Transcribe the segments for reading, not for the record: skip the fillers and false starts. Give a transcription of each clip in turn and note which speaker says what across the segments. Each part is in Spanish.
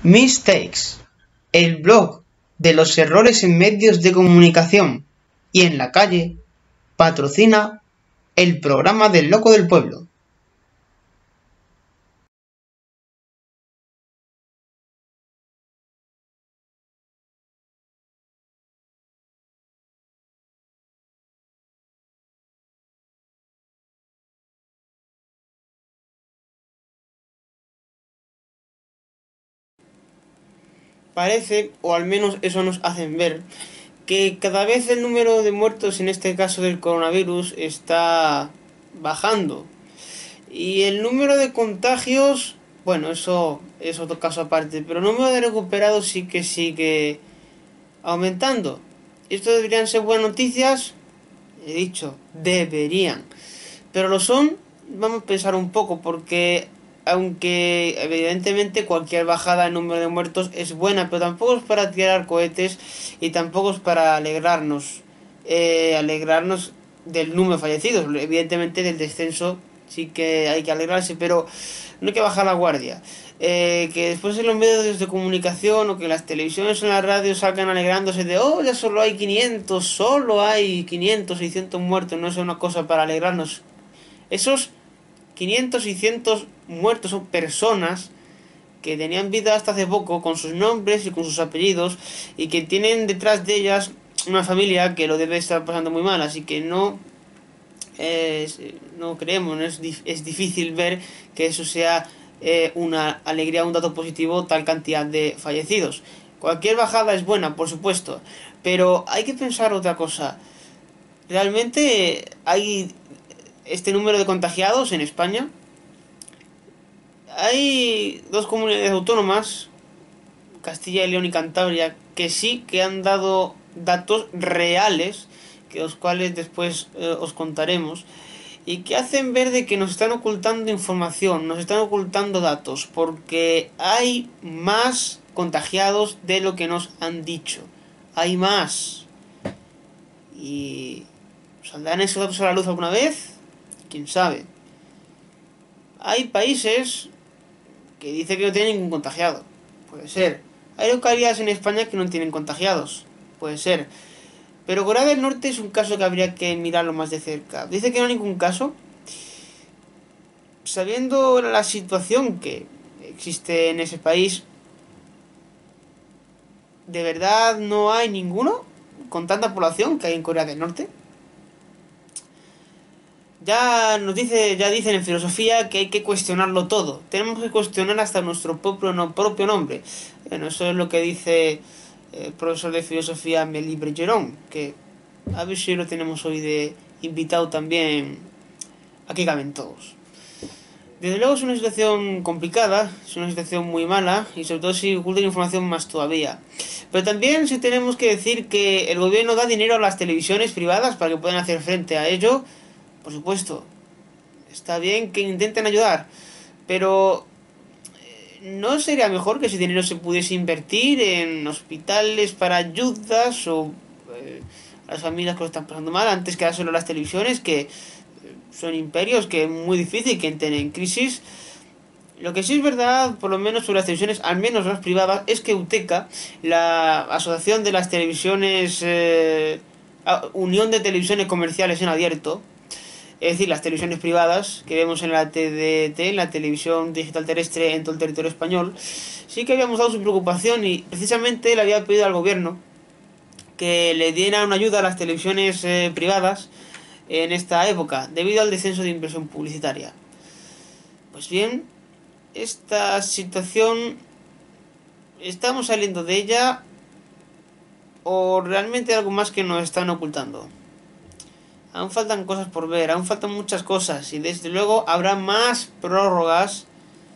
Speaker 1: Mistakes, el blog de los errores en medios de comunicación y en la calle, patrocina el programa del Loco del Pueblo. Parece, o al menos eso nos hacen ver, que cada vez el número de muertos, en este caso del coronavirus, está bajando. Y el número de contagios, bueno, eso es otro caso aparte, pero el número de recuperados sí que sigue aumentando. Esto deberían ser buenas noticias, he dicho, deberían. Pero lo son, vamos a pensar un poco, porque aunque evidentemente cualquier bajada en número de muertos es buena, pero tampoco es para tirar cohetes y tampoco es para alegrarnos del número de fallecidos. Evidentemente del descenso sí que hay que alegrarse, pero no hay que bajar la guardia. Que después en los medios de comunicación o que las televisiones o las radios salgan alegrándose de oh, ya solo hay 500, 600 muertos, no es una cosa para alegrarnos. Esos 500, 600 muertos son personas que tenían vida hasta hace poco con sus nombres y con sus apellidos y que tienen detrás de ellas una familia que lo debe estar pasando muy mal, así que no creemos, es difícil ver que eso sea una alegría, un dato positivo, tal cantidad de fallecidos. Cualquier bajada es buena, por supuesto, pero hay que pensar otra cosa. ¿Realmente hay este número de contagiados en España? Hay dos comunidades autónomas, Castilla y León y Cantabria, que sí que han dado datos reales, que los cuales después os contaremos, y que hacen ver de que nos están ocultando información, nos están ocultando datos, porque hay más contagiados de lo que nos han dicho. Hay más. ¿Y saldrán esos datos a la luz alguna vez? ¿Quién sabe? Hay países que dicen que no tienen ningún contagiado. Puede ser. Hay localidades en España que no tienen contagiados. Puede ser. Pero Corea del Norte es un caso que habría que mirarlo más de cerca. Dice que no hay ningún caso. Sabiendo la situación que existe en ese país, ¿de verdad no hay ninguno con tanta población que hay en Corea del Norte? Ya dicen en filosofía que hay que cuestionarlo todo. Tenemos que cuestionar hasta nuestro propio nombre. Bueno, eso es lo que dice el profesor de filosofía Mélie Bregeron, que a ver si lo tenemos hoy de invitado también. Aquí caben todos. Desde luego es una situación complicada, es una situación muy mala y sobre todo si ocultan información más todavía. Pero también sí tenemos que decir que el gobierno da dinero a las televisiones privadas para que puedan hacer frente a ello. Por supuesto, está bien que intenten ayudar, pero ¿no sería mejor que ese dinero se pudiese invertir en hospitales para ayudas o a las familias que lo están pasando mal antes que dárselo a las televisiones, que son imperios que es muy difícil que entren en crisis? Lo que sí es verdad, por lo menos sobre las televisiones, al menos las privadas, es que UTECA, la Asociación de las Televisiones, Unión de Televisiones Comerciales en Abierto, es decir, las televisiones privadas que vemos en la TDT, en la televisión digital terrestre en todo el territorio español, sí que habíamos dado su preocupación y precisamente le había pedido al gobierno que le diera una ayuda a las televisiones privadas en esta época, debido al descenso de inversión publicitaria. Pues bien, esta situación, ¿estamos saliendo de ella o realmente algo más que nos están ocultando? Aún faltan cosas por ver, aún faltan muchas cosas y desde luego habrá más prórrogas,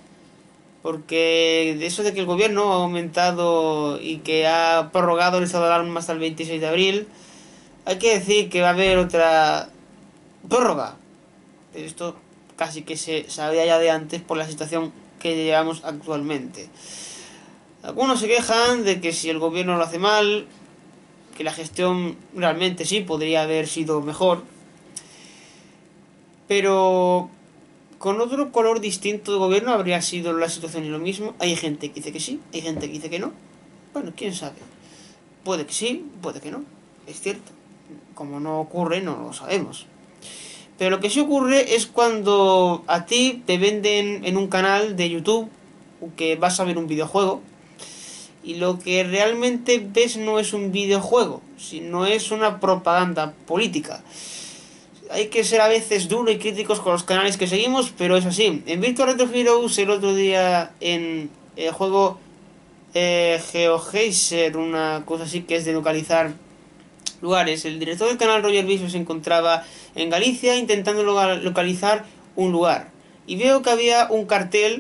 Speaker 1: porque de eso de que el gobierno ha aumentado y que ha prorrogado el estado de alarma hasta el 26 de abril, hay que decir que va a haber otra prórroga. Pero esto casi que se sabía ya de antes por la situación que llevamos actualmente. Algunos se quejan de que si el gobierno lo hace mal, que la gestión realmente sí podría haber sido mejor, pero con otro color distinto de gobierno habría sido la situación y lo mismo. Hay gente que dice que sí, hay gente que dice que no. Bueno, quién sabe. Puede que sí, puede que no. Es cierto. Como no ocurre, no lo sabemos. Pero lo que sí ocurre es cuando a ti te venden en un canal de YouTube que vas a ver un videojuego y lo que realmente ves no es un videojuego, sino es una propaganda política. Hay que ser a veces duro y críticos con los canales que seguimos, pero es así. En Virtua Retro Heroes el otro día en el juego GeoGeyser, una cosa así que es de localizar lugares, el director del canal Roger Viso se encontraba en Galicia intentando localizar un lugar. Y veo que había un cartel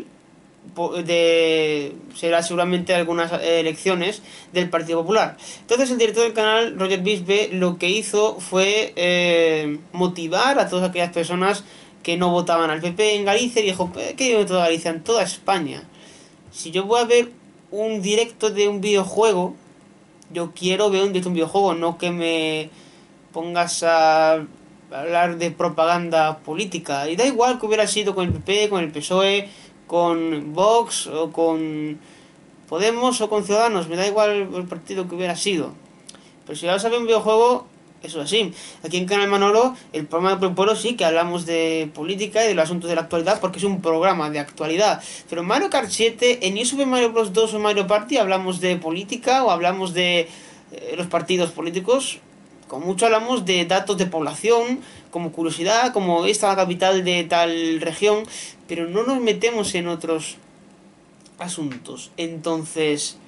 Speaker 1: será seguramente algunas elecciones del Partido Popular. Entonces el director del canal, Roger Bisbe, lo que hizo fue motivar a todas aquellas personas que no votaban al PP en Galicia y dijo, ¿qué digo en toda Galicia? En toda España. Si yo voy a ver un directo de un videojuego, yo quiero ver un directo de un videojuego, no que me pongas a hablar de propaganda política. Y da igual que hubiera sido con el PP, con el PSOE, con Vox o con Podemos o con Ciudadanos, me da igual el partido que hubiera sido. Pero si vas a ver un videojuego, eso es así. Aquí en Canal Manolo, el programa de Pueblo sí que hablamos de política y de los asuntos de la actualidad porque es un programa de actualidad. Pero en Mario Kart 7, en New Super Mario Bros. 2 o Mario Party hablamos de política o hablamos de los partidos políticos. Como mucho hablamos de datos de población, como curiosidad, como esta es la capital de tal región, pero no nos metemos en otros asuntos. Entonces,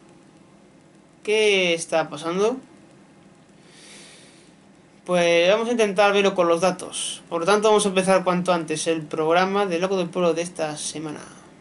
Speaker 1: ¿qué está pasando? Pues vamos a intentar verlo con los datos. Por lo tanto, vamos a empezar cuanto antes el programa de Loco del Pueblo de esta semana.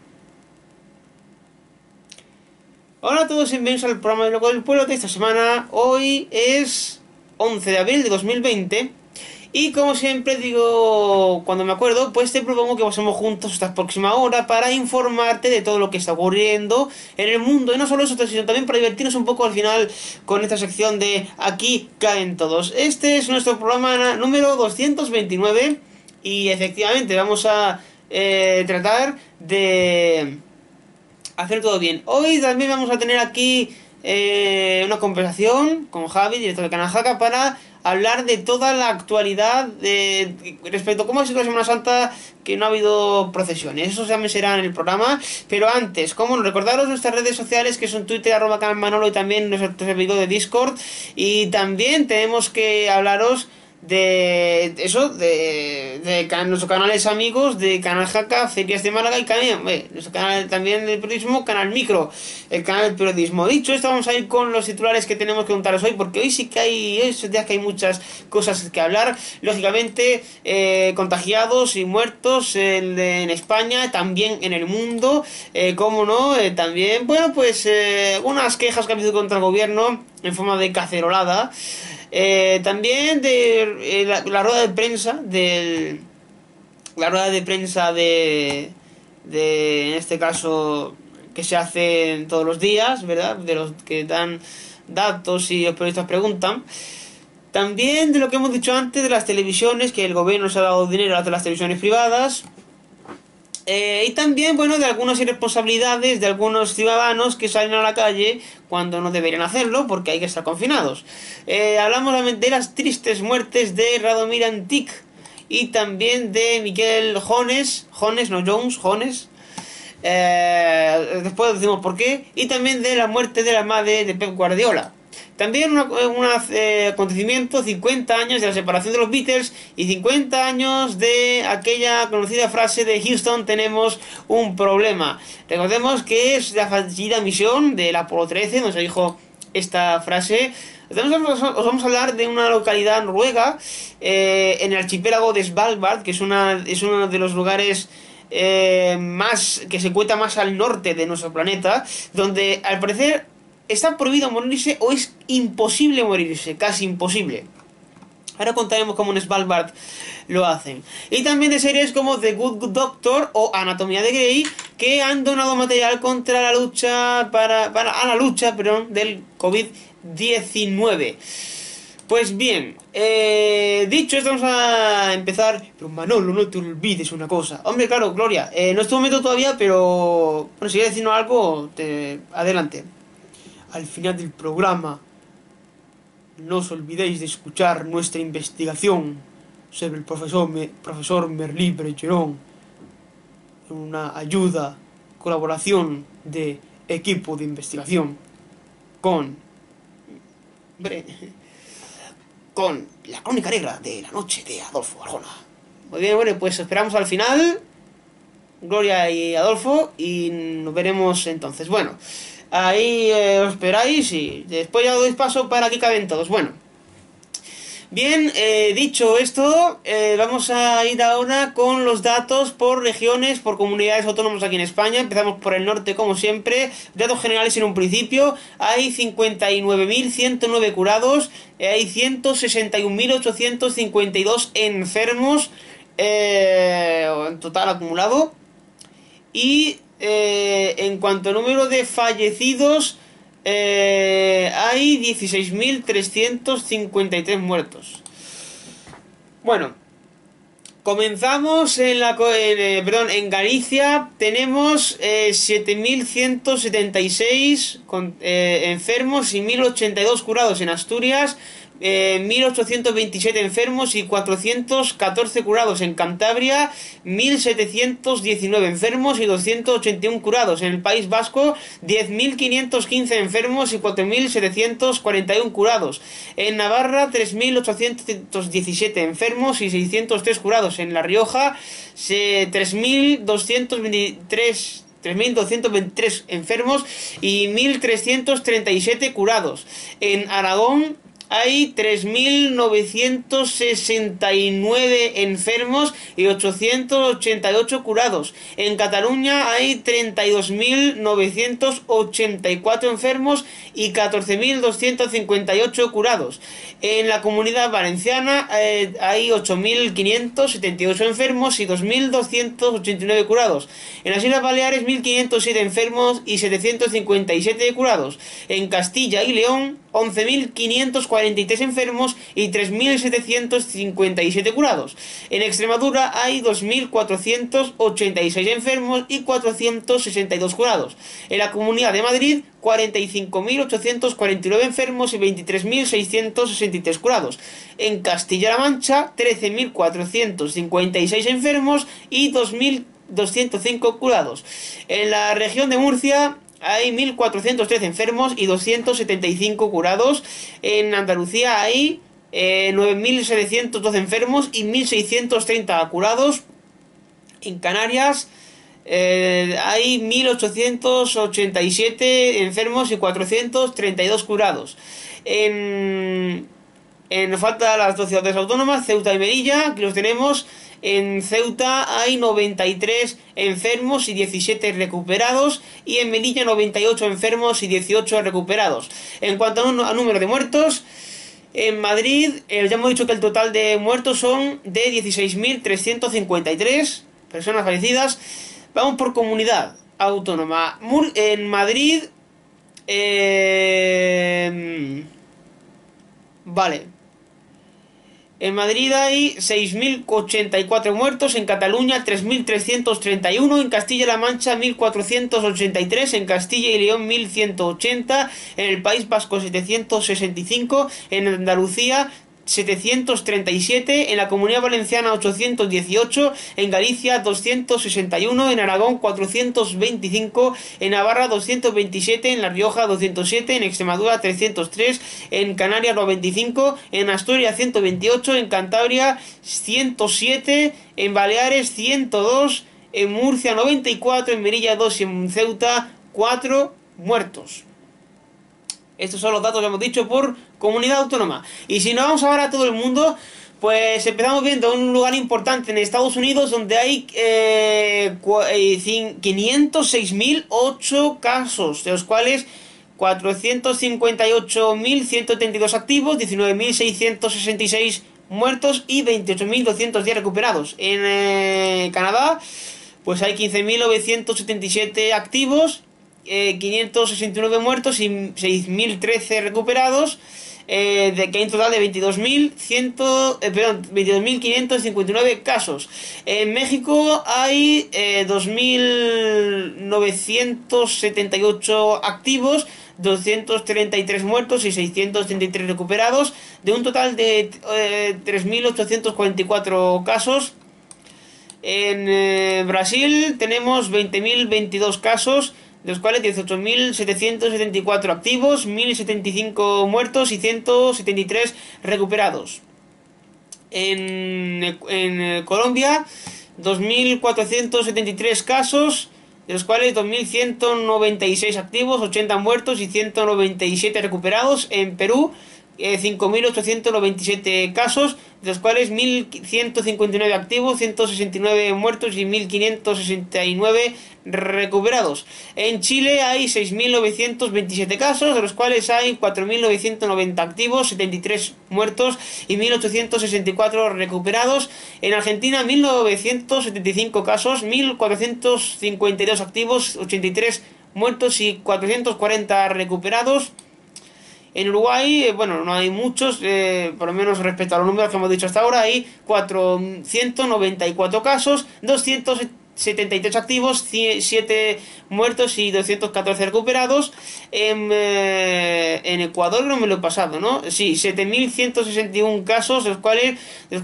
Speaker 1: Hola a todos y bienvenidos al programa de Loco del Pueblo de esta semana. Hoy es 11 de abril de 2020. Y como siempre digo, cuando me acuerdo, pues te propongo que pasemos juntos esta próxima hora para informarte de todo lo que está ocurriendo en el mundo. Y no solo eso, sino también para divertirnos un poco al final con esta sección de Aquí caen todos. Este es nuestro programa número 229 y efectivamente vamos a tratar de hacer todo bien. Hoy también vamos a tener aquí una conversación con Javi, director del canal Jaca, para hablar de toda la actualidad respecto a cómo ha sido la Semana Santa, que no ha habido procesiones. Eso también será en el programa. Pero antes, como no, recordaros nuestras redes sociales, que son Twitter, @Canal Manolo, y también nuestro servidor de Discord. Y también tenemos que hablaros de eso, de nuestros canales amigos, de Canal Jaca, Ferias de Málaga y nuestro canal también de periodismo, Canal Micro, el canal del periodismo. Dicho esto, vamos a ir con los titulares que tenemos que contaros hoy, porque hoy sí que hay, estos días que hay muchas cosas que hablar. Lógicamente, contagiados y muertos en España, también en el mundo, como no, también, bueno, pues unas quejas que ha habido contra el gobierno en forma de cacerolada. También de la rueda de prensa en este caso que se hace todos los días, ¿verdad? De los que dan datos y los periodistas preguntan. También de lo que hemos dicho antes de las televisiones, que el gobierno se ha dado dinero a las televisiones privadas. Y también, bueno, de algunas irresponsabilidades de algunos ciudadanos que salen a la calle cuando no deberían hacerlo porque hay que estar confinados. Hablamos de las tristes muertes de Radomir Antic y también de Miguel Jones, Jones. Después decimos por qué. Y también de la muerte de la madre de Pep Guardiola. También un acontecimiento, 50 años de la separación de los Beatles y 50 años de aquella conocida frase de Houston, tenemos un problema. Recordemos que es la fallida misión del Apolo 13, donde se dijo esta frase. Os vamos a hablar de una localidad noruega, en el archipiélago de Svalbard, que es uno de los lugares que se encuentra más al norte de nuestro planeta, donde al parecer está prohibido morirse o es imposible morirse, casi imposible. Ahora contaremos cómo en Svalbard lo hacen. Y también de series como The Good Doctor o Anatomía de Grey, que han donado material contra la lucha a la lucha del COVID-19. Pues bien, dicho esto, vamos a empezar. Pero Manolo, no te olvides una cosa. Hombre, claro, Gloria, no es tu momento todavía, pero bueno, si quieres decirnos algo, adelante. Al final del programa, no os olvidéis de escuchar nuestra investigación sobre el profesor Merlí-Bergeron, una ayuda, colaboración de equipo de investigación con, hombre, con la crónica negra de la noche de Adolfo Arjona. Muy bien, bueno, pues esperamos al final, Gloria y Adolfo, y nos veremos entonces. Bueno, ahí os esperáis y después ya doy paso para que caben todos. Bueno, bien, dicho esto, vamos a ir ahora con los datos por regiones, por comunidades autónomas aquí en España. Empezamos por el norte, como siempre. Datos generales en un principio. Hay 59.109 curados. Hay 161.852 enfermos en total acumulado. Y en cuanto a número de fallecidos, hay 16.353 muertos. Bueno, comenzamos en Galicia. Tenemos 7.176 enfermos y 1.082 curados. En Asturias, 1.827 enfermos y 414 curados. En Cantabria, 1.719 enfermos y 281 curados. En el País Vasco, 10.515 enfermos y 4.741 curados. En Navarra, 3.817 enfermos y 603 curados. En La Rioja, 3.223 enfermos y 1.337 curados. En Aragón hay 3.969 enfermos y 888 curados. En Cataluña hay 32.984 enfermos y 14.258 curados. En la Comunidad Valenciana hay 8.578 enfermos y 2.289 curados. En las Islas Baleares, 1.507 enfermos y 757 curados. En Castilla y León, 11.543 enfermos y 3.757 curados. En Extremadura hay 2.486 enfermos y 462 curados. En la Comunidad de Madrid, 45.849 enfermos y 23.663 curados. En Castilla-La Mancha, 13.456 enfermos y 2.205 curados. En la región de Murcia hay 1.413 enfermos y 275 curados. En Andalucía hay 9.712 enfermos y 1.630 curados. En Canarias hay 1.887 enfermos y 432 curados. Nos faltan las dos ciudades autónomas, Ceuta y Melilla, aquí los tenemos. En Ceuta hay 93 enfermos y 17 recuperados. Y en Melilla 98 enfermos y 18 recuperados. En cuanto a número de muertos, en Madrid ya hemos dicho que el total de muertos son de 16.353 personas fallecidas. Vamos por comunidad autónoma. En Madrid, vale. En Madrid hay 6.084 muertos, en Cataluña 3.331, en Castilla-La Mancha 1.483, en Castilla y León 1.180, en el País Vasco 765, en Andalucía 737, en la Comunidad Valenciana 818, en Galicia 261, en Aragón 425, en Navarra 227, en La Rioja 207, en Extremadura 303, en Canarias 95, en Asturias 128, en Cantabria 107, en Baleares 102, en Murcia 94, en Melilla 2 y en Ceuta 4 muertos. Estos son los datos que hemos dicho por comunidad autónoma. Y si nos vamos ahora a todo el mundo, pues empezamos viendo un lugar importante en Estados Unidos donde hay 506.008 casos, de los cuales 458.132 activos, 19.666 muertos y 28.210 recuperados. En Canadá, pues hay 15.977 activos, 569 muertos y 6.013 recuperados. de que hay un total de 22.559 casos. En México hay 2.978 activos, 233 muertos y 633 recuperados, de un total de 3.844 casos. En Brasil tenemos 20.022 casos, de los cuales 18.774 activos, 1.075 muertos y 173 recuperados. En Colombia, 2.473 casos, de los cuales 2.196 activos, 80 muertos y 197 recuperados. En Perú, 5.897 casos, de los cuales 1.159 activos, 169 muertos y 1.569 recuperados. En Chile hay 6.927 casos, de los cuales hay 4.990 activos, 73 muertos y 1.864 recuperados. En Argentina, 1.975 casos, 1.452 activos, 83 muertos y 440 recuperados. En Uruguay, bueno, no hay muchos, por lo menos respecto a los números que hemos dicho hasta ahora, hay 494 casos, 273 activos, 7 muertos y 214 recuperados. En Ecuador no me lo he pasado, ¿no? Sí, 7.161 casos, de los cuales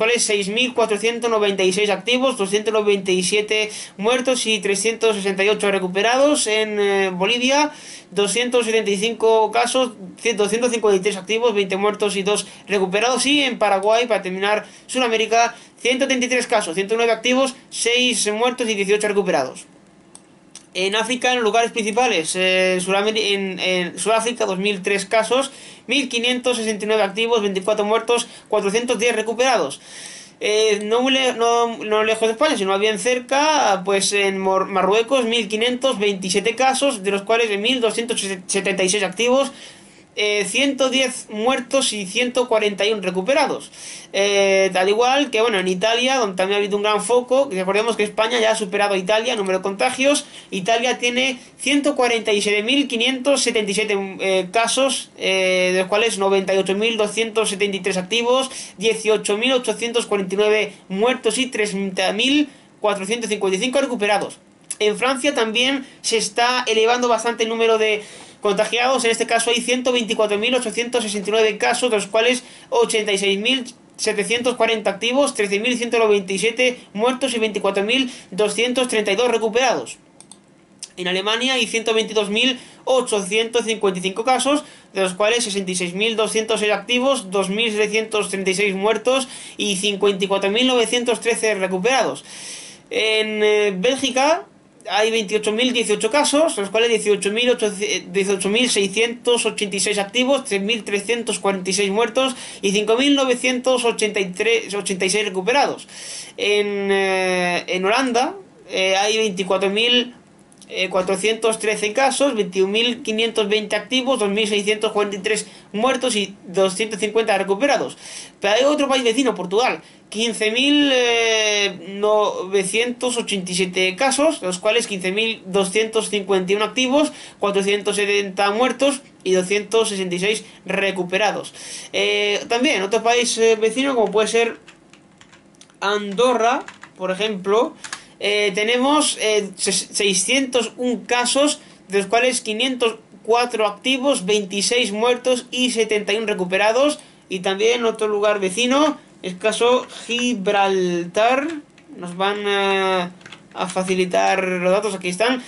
Speaker 1: 6.496 activos, 297 muertos y 368 recuperados. En Bolivia, 275 casos, 253 activos, 20 muertos y 2 recuperados. Y en Paraguay, para terminar, Sudamérica, 133 casos, 109 activos, 6 muertos y 18 recuperados. En África, en los lugares principales, en Sudáfrica, 2.003 casos, 1.569 activos, 24 muertos, 410 recuperados. No lejos de España, sino bien cerca, pues en Marruecos, 1.527 casos, de los cuales 1.276 activos, 110 muertos y 141 recuperados. Al igual que, bueno, en Italia, donde también ha habido un gran foco, recordemos que España ya ha superado a Italia en número de contagios. Italia tiene 147.577 casos, de los cuales 98.273 activos, 18.849 muertos y 30.455 recuperados. En Francia también se está elevando bastante el número de contagiados. En este caso hay 124.869 casos, de los cuales 86.740 activos, 13.197 muertos y 24.232 recuperados. En Alemania hay 122.855 casos, de los cuales 66.206 activos, 2.736 muertos y 54.913 recuperados. En Bélgica hay 28.018 casos, de los cuales 18.686 activos, 3.346 muertos y 5.986 recuperados. En Holanda hay 24.413 casos, 21.520 activos, 2.643 muertos y 250 recuperados. Pero hay otro país vecino, Portugal, 15.987 casos, de los cuales 15.251 activos, 470 muertos y 266 recuperados. También otro país vecino, como puede ser Andorra, por ejemplo, tenemos 601 casos, de los cuales 504 activos, 26 muertos y 71 recuperados. Y también otro lugar vecino, el caso Gibraltar, nos van a facilitar los datos, aquí están,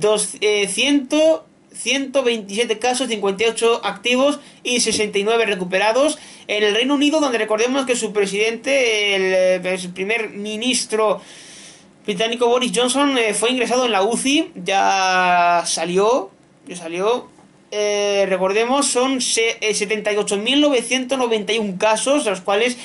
Speaker 1: 127 casos, 58 activos y 69 recuperados. En el Reino Unido, donde recordemos que su presidente, el primer ministro británico Boris Johnson, fue ingresado en la UCI, ya salió. Recordemos, son 78.991 casos, de los cuales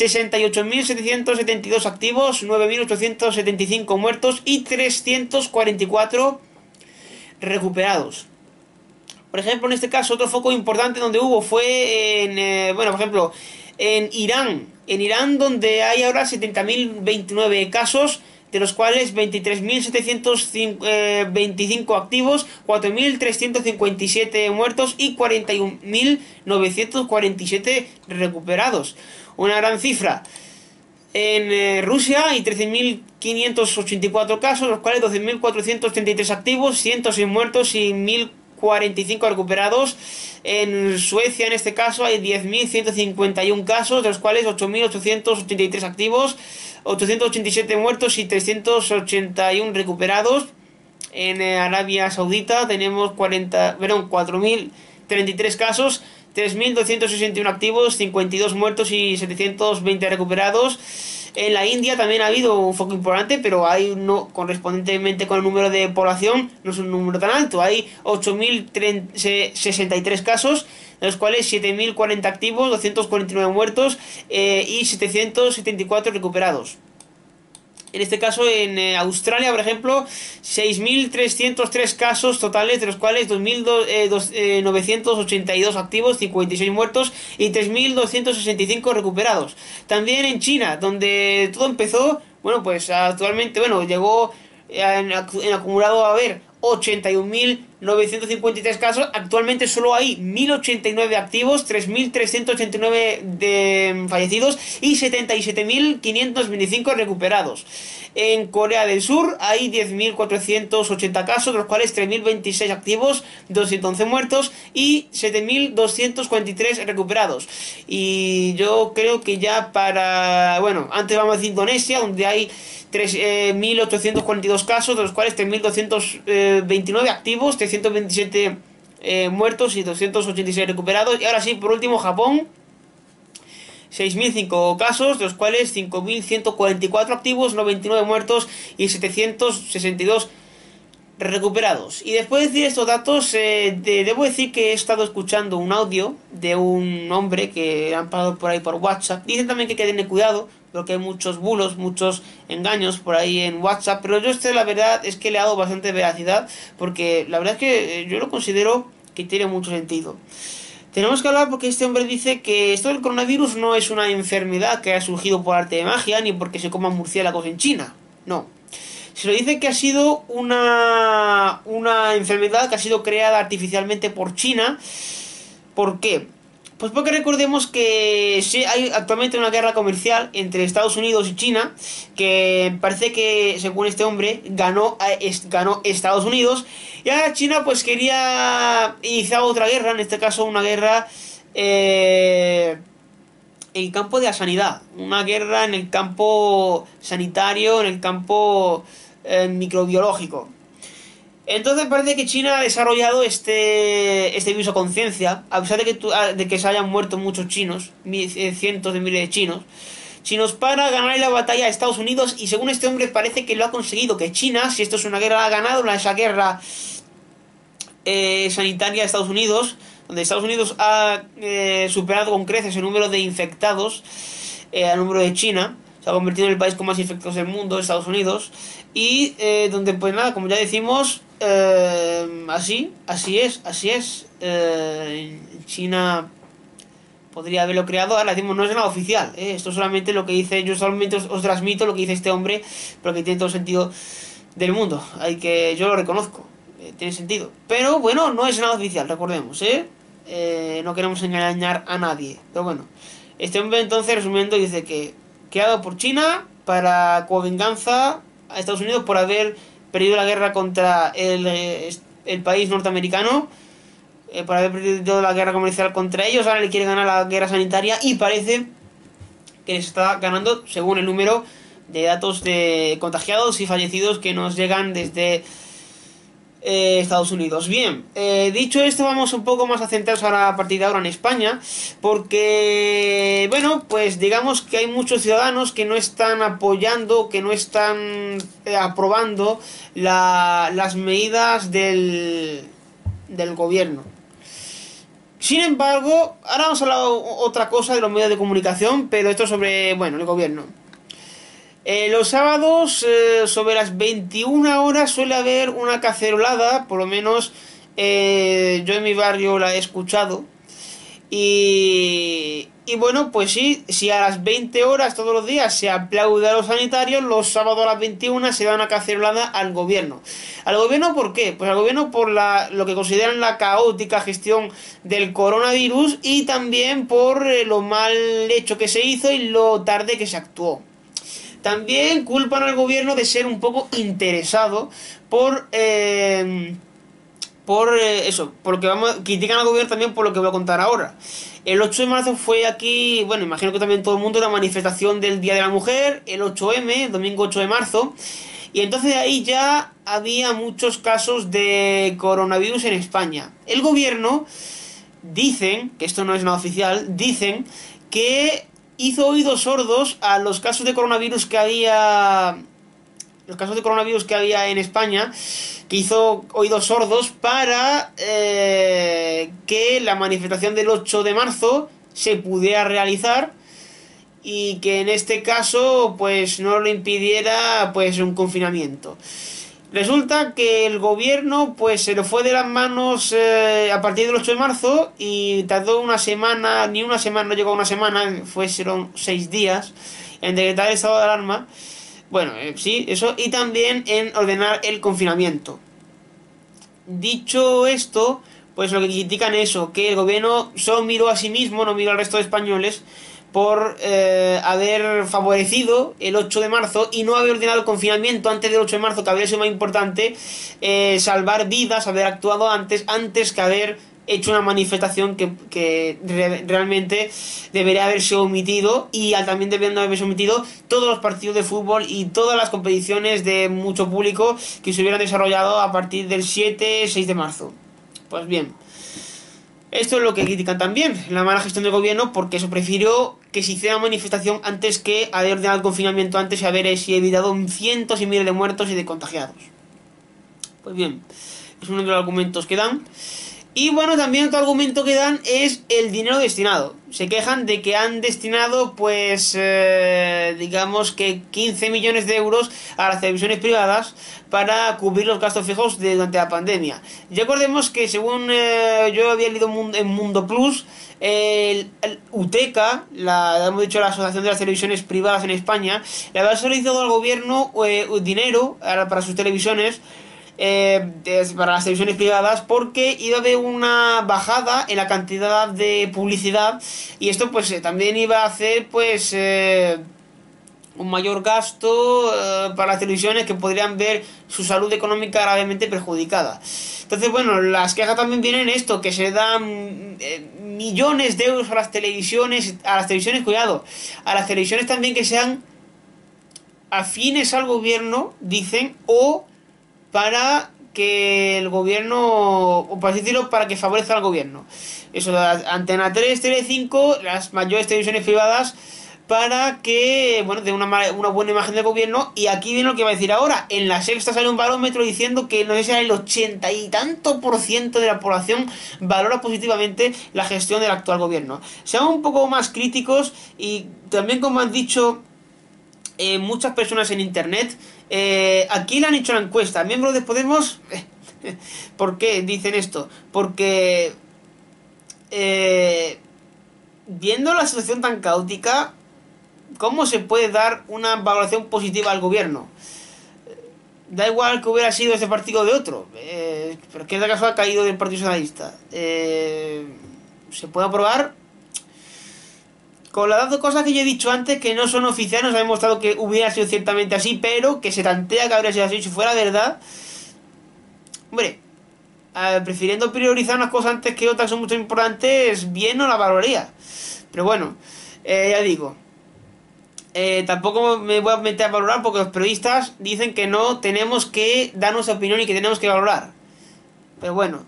Speaker 1: 68.772 activos, 9.875 muertos y 344 recuperados. Por ejemplo, en este caso, otro foco importante donde hubo fue en, por ejemplo, en Irán. En Irán, donde hay ahora 70.029 casos, de los cuales 23.725 activos, 4.357 muertos y 41.947 recuperados. Una gran cifra. En Rusia hay 13.584 casos, los cuales 12.433 activos, 106 muertos y 1.045 recuperados. En Suecia, en este caso, hay 10.151 casos, de los cuales 8.883 activos, 887 muertos y 381 recuperados. En Arabia Saudita tenemos 4.033 casos, 3.261 activos, 52 muertos y 720 recuperados. En la India también ha habido un foco importante, pero hay no correspondientemente con el número de población, no es un número tan alto. Hay 8.063 casos, de los cuales 7.040 activos, 249 muertos y 774 recuperados. En este caso, en Australia, por ejemplo, 6.303 casos totales, de los cuales 2.982 activos, 56 muertos y 3.265 recuperados. También en China, donde todo empezó, bueno, pues actualmente, bueno, llegó en acumulado a haber 81.953 casos. Actualmente solo hay 1.089 activos, 3.389 de fallecidos y 77.525 recuperados. En Corea del Sur hay 10.480 casos, de los cuales 3.026 activos, 211 muertos y 7.243 recuperados. Y yo creo que ya bueno, antes vamos a decir Indonesia, donde hay 3.842 casos, de los cuales 3.229 activos, 327 muertos y 286 recuperados. Y ahora sí, por último, Japón, 6.005 casos, de los cuales 5.144 activos, 99 muertos y 762 recuperados. Y después de decir estos datos, debo decir que he estado escuchando un audio de un hombre que han pasado por ahí por WhatsApp. Dicen también que hay que tener cuidado, porque hay muchos bulos, muchos engaños por ahí en WhatsApp, pero yo la verdad es que le he dado bastante veracidad, porque la verdad es que yo lo considero que tiene mucho sentido. Tenemos que hablar porque este hombre dice que esto del coronavirus no es una enfermedad que ha surgido por arte de magia, ni porque se coman murciélagos en China, no. Se lo dice que ha sido una enfermedad que ha sido creada artificialmente por China. ¿Por qué? Pues porque recordemos que sí, hay actualmente una guerra comercial entre Estados Unidos y China, que parece que, según este hombre, ganó Estados Unidos, y ahora China pues quería iniciar otra guerra, en este caso una guerra en el campo de la sanidad, una guerra en el campo sanitario, en el campo microbiológico. Entonces parece que China ha desarrollado este virus a conciencia, a pesar de que se hayan muerto muchos chinos, cientos de miles de chinos, para ganar la batalla a Estados Unidos. Y según este hombre parece que lo ha conseguido, que China, si esto es una guerra, ha ganado esa guerra sanitaria a Estados Unidos, donde Estados Unidos ha superado con creces el número de infectados al número de China. Se ha convertido en el país con más infectados del mundo, Estados Unidos. Y donde, pues nada, como ya decimos, así es. China podría haberlo creado. Ahora decimos, no es nada oficial, esto solamente lo que dice. Yo solamente os transmito lo que dice este hombre, pero que tiene todo el sentido del mundo. Yo lo reconozco, tiene sentido. Pero bueno, no es nada oficial, recordemos, no queremos engañar a nadie. Pero bueno, este hombre entonces, resumiendo, dice que creado por China para como venganza a Estados Unidos por haber perdido la guerra contra el país norteamericano, por haber perdido la guerra comercial contra ellos. Ahora le quiere ganar la guerra sanitaria y parece que les está ganando según el número de datos de contagiados y fallecidos que nos llegan desde Estados Unidos. Bien, dicho esto, vamos un poco más a centrarnos ahora a partir de ahora en España, porque bueno, pues digamos que hay muchos ciudadanos que no están apoyando, que no están aprobando las medidas del gobierno. Sin embargo, ahora vamos a hablar otra cosa de los medios de comunicación, pero esto sobre, bueno, el gobierno. Los sábados, sobre las 21 horas, suele haber una cacerolada, por lo menos yo en mi barrio la he escuchado, Y bueno, pues sí, si a las 20 horas todos los días se aplaude a los sanitarios, los sábados a las 21 se da una cacerolada al gobierno. ¿Al gobierno por qué? Pues al gobierno por lo que consideran la caótica gestión del coronavirus y también por lo mal hecho que se hizo y lo tarde que se actuó. También culpan al gobierno de ser un poco interesado por... eso, por lo que critican al gobierno también por lo que voy a contar ahora. El 8 de marzo fue aquí, bueno, imagino que también todo el mundo, la manifestación del Día de la Mujer, el 8M, domingo 8 de marzo, y entonces ahí ya había muchos casos de coronavirus en España. El gobierno, dicen, que esto no es nada oficial, dicen que hizo oídos sordos a los casos de coronavirus que había en España, que hizo oídos sordos para que la manifestación del 8 de marzo se pudiera realizar y que en este caso pues no lo impidiera pues un confinamiento. Resulta que el gobierno pues se le fue de las manos a partir del 8 de marzo y tardó una semana, ni una semana, no llegó a una semana, fueron 6 días en decretar el estado de alarma. Bueno, sí, eso, y también en ordenar el confinamiento. Dicho esto, pues lo que critican es eso, que el gobierno solo miró a sí mismo, no miró al resto de españoles, por haber favorecido el 8 de marzo y no haber ordenado el confinamiento antes del 8 de marzo, que habría sido más importante salvar vidas, haber actuado antes que haber hecho una manifestación que realmente debería haberse omitido y también deberían haberse omitido todos los partidos de fútbol y todas las competiciones de mucho público que se hubieran desarrollado a partir del 7-6 de marzo. Pues bien, esto es lo que critican también, la mala gestión del gobierno, porque eso prefirió que se hiciera manifestación antes que haber ordenado el confinamiento antes y haber evitado cientos y miles de muertos y de contagiados. Pues bien, es uno de los argumentos que dan. Y bueno, también otro argumento que dan es el dinero destinado. Se quejan de que han destinado, pues, digamos que 15 millones de euros a las televisiones privadas para cubrir los gastos fijos durante la pandemia. Y recordemos que según yo había leído en Mundo Plus, el UTECA, hemos dicho la Asociación de las Televisiones Privadas en España, le había solicitado al gobierno dinero para sus televisiones, para las televisiones privadas, porque iba a haber una bajada en la cantidad de publicidad y esto pues también iba a hacer pues un mayor gasto para las televisiones, que podrían ver su salud económica gravemente perjudicada. Entonces, bueno, las quejas también vienen en esto, que se dan millones de euros a las televisiones, cuidado, a las televisiones también que sean afines al gobierno, dicen, o para que el gobierno, o para decirlo, para que favorezca al gobierno. Eso, Antena 3, Tele5, las mayores televisiones privadas, para que, bueno, dé una buena imagen del gobierno. Y aquí viene lo que va a decir ahora. En La Sexta sale un barómetro diciendo que no sé si el 80 y tanto % de la población valora positivamente la gestión del actual gobierno. Seamos un poco más críticos y también, como han dicho muchas personas en internet, aquí le han hecho la encuesta. Miembros de Podemos, ¿por qué dicen esto? Porque viendo la situación tan caótica, ¿cómo se puede dar una valoración positiva al gobierno? Da igual que hubiera sido este partido o de otro, pero que en este caso ha caído del Partido Socialista. ¿Se puede aprobar? Con las dos cosas que yo he dicho antes, que no son oficiales, nos ha demostrado que hubiera sido ciertamente así, pero que se tantea que habría sido así. Si fuera verdad, hombre, prefiriendo priorizar unas cosas antes que otras son mucho importantes, bien no la valoraría. Pero bueno, ya digo, tampoco me voy a meter a valorar, porque los periodistas dicen que no tenemos que dar nuestra opinión y que tenemos que valorar. Pero bueno,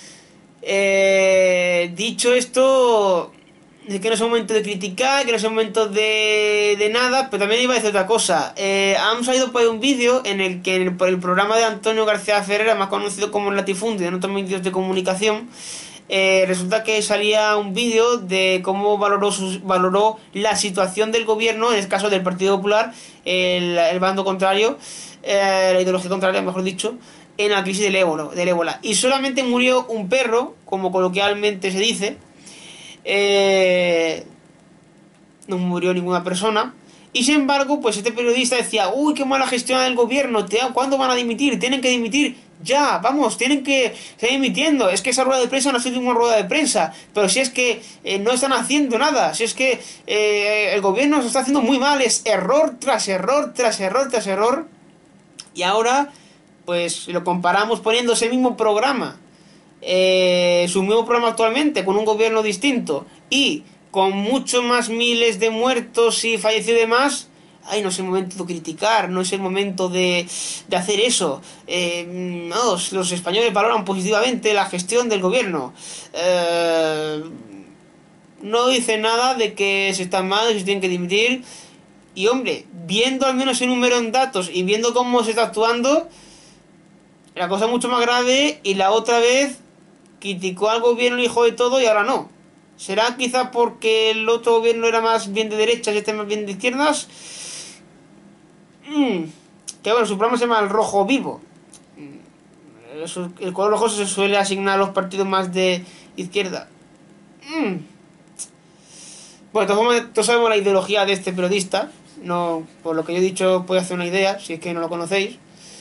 Speaker 1: dicho esto, de que no es un momento de criticar, que no es un momento de nada, pero también iba a decir otra cosa. Han salido por un vídeo en el que por el programa de Antonio García Ferrera, más conocido como El Latifundio en otros medios de comunicación, resulta que salía un vídeo de cómo valoró la situación del gobierno, en el caso del Partido Popular, el bando contrario, la ideología contraria, mejor dicho, en la crisis del ébola. Y solamente murió un perro, como coloquialmente se dice, no murió ninguna persona. Y sin embargo, pues este periodista decía, uy, qué mala gestión del gobierno, ¿cuándo van a dimitir? Tienen que dimitir ya, vamos, tienen que seguir dimitiendo. Es que esa rueda de prensa no ha sido una rueda de prensa, pero si es que no están haciendo nada, si es que el gobierno se está haciendo muy mal, es error tras error, tras error, tras error. Y ahora, pues lo comparamos poniendo ese mismo programa, su mismo programa actualmente, con un gobierno distinto y con muchos más miles de muertos y fallecidos y demás. Ay, no es el momento de criticar, no es el momento de hacer eso. No, los españoles valoran positivamente la gestión del gobierno. No dice nada de que se están mal, que se tienen que dimitir. Y hombre, viendo al menos el número en datos y viendo cómo se está actuando, la cosa es mucho más grave. Y la otra vez criticó al gobierno el hijo de todo y ahora no. ¿Será quizá porque el otro gobierno era más bien de derechas y este más bien de izquierdas? Que bueno, su programa se llama El Rojo Vivo. El color rojo se suele asignar a los partidos más de izquierda. Bueno, todos sabemos la ideología de este periodista. No, por lo que yo he dicho, puede hacer una idea, si es que no lo conocéis.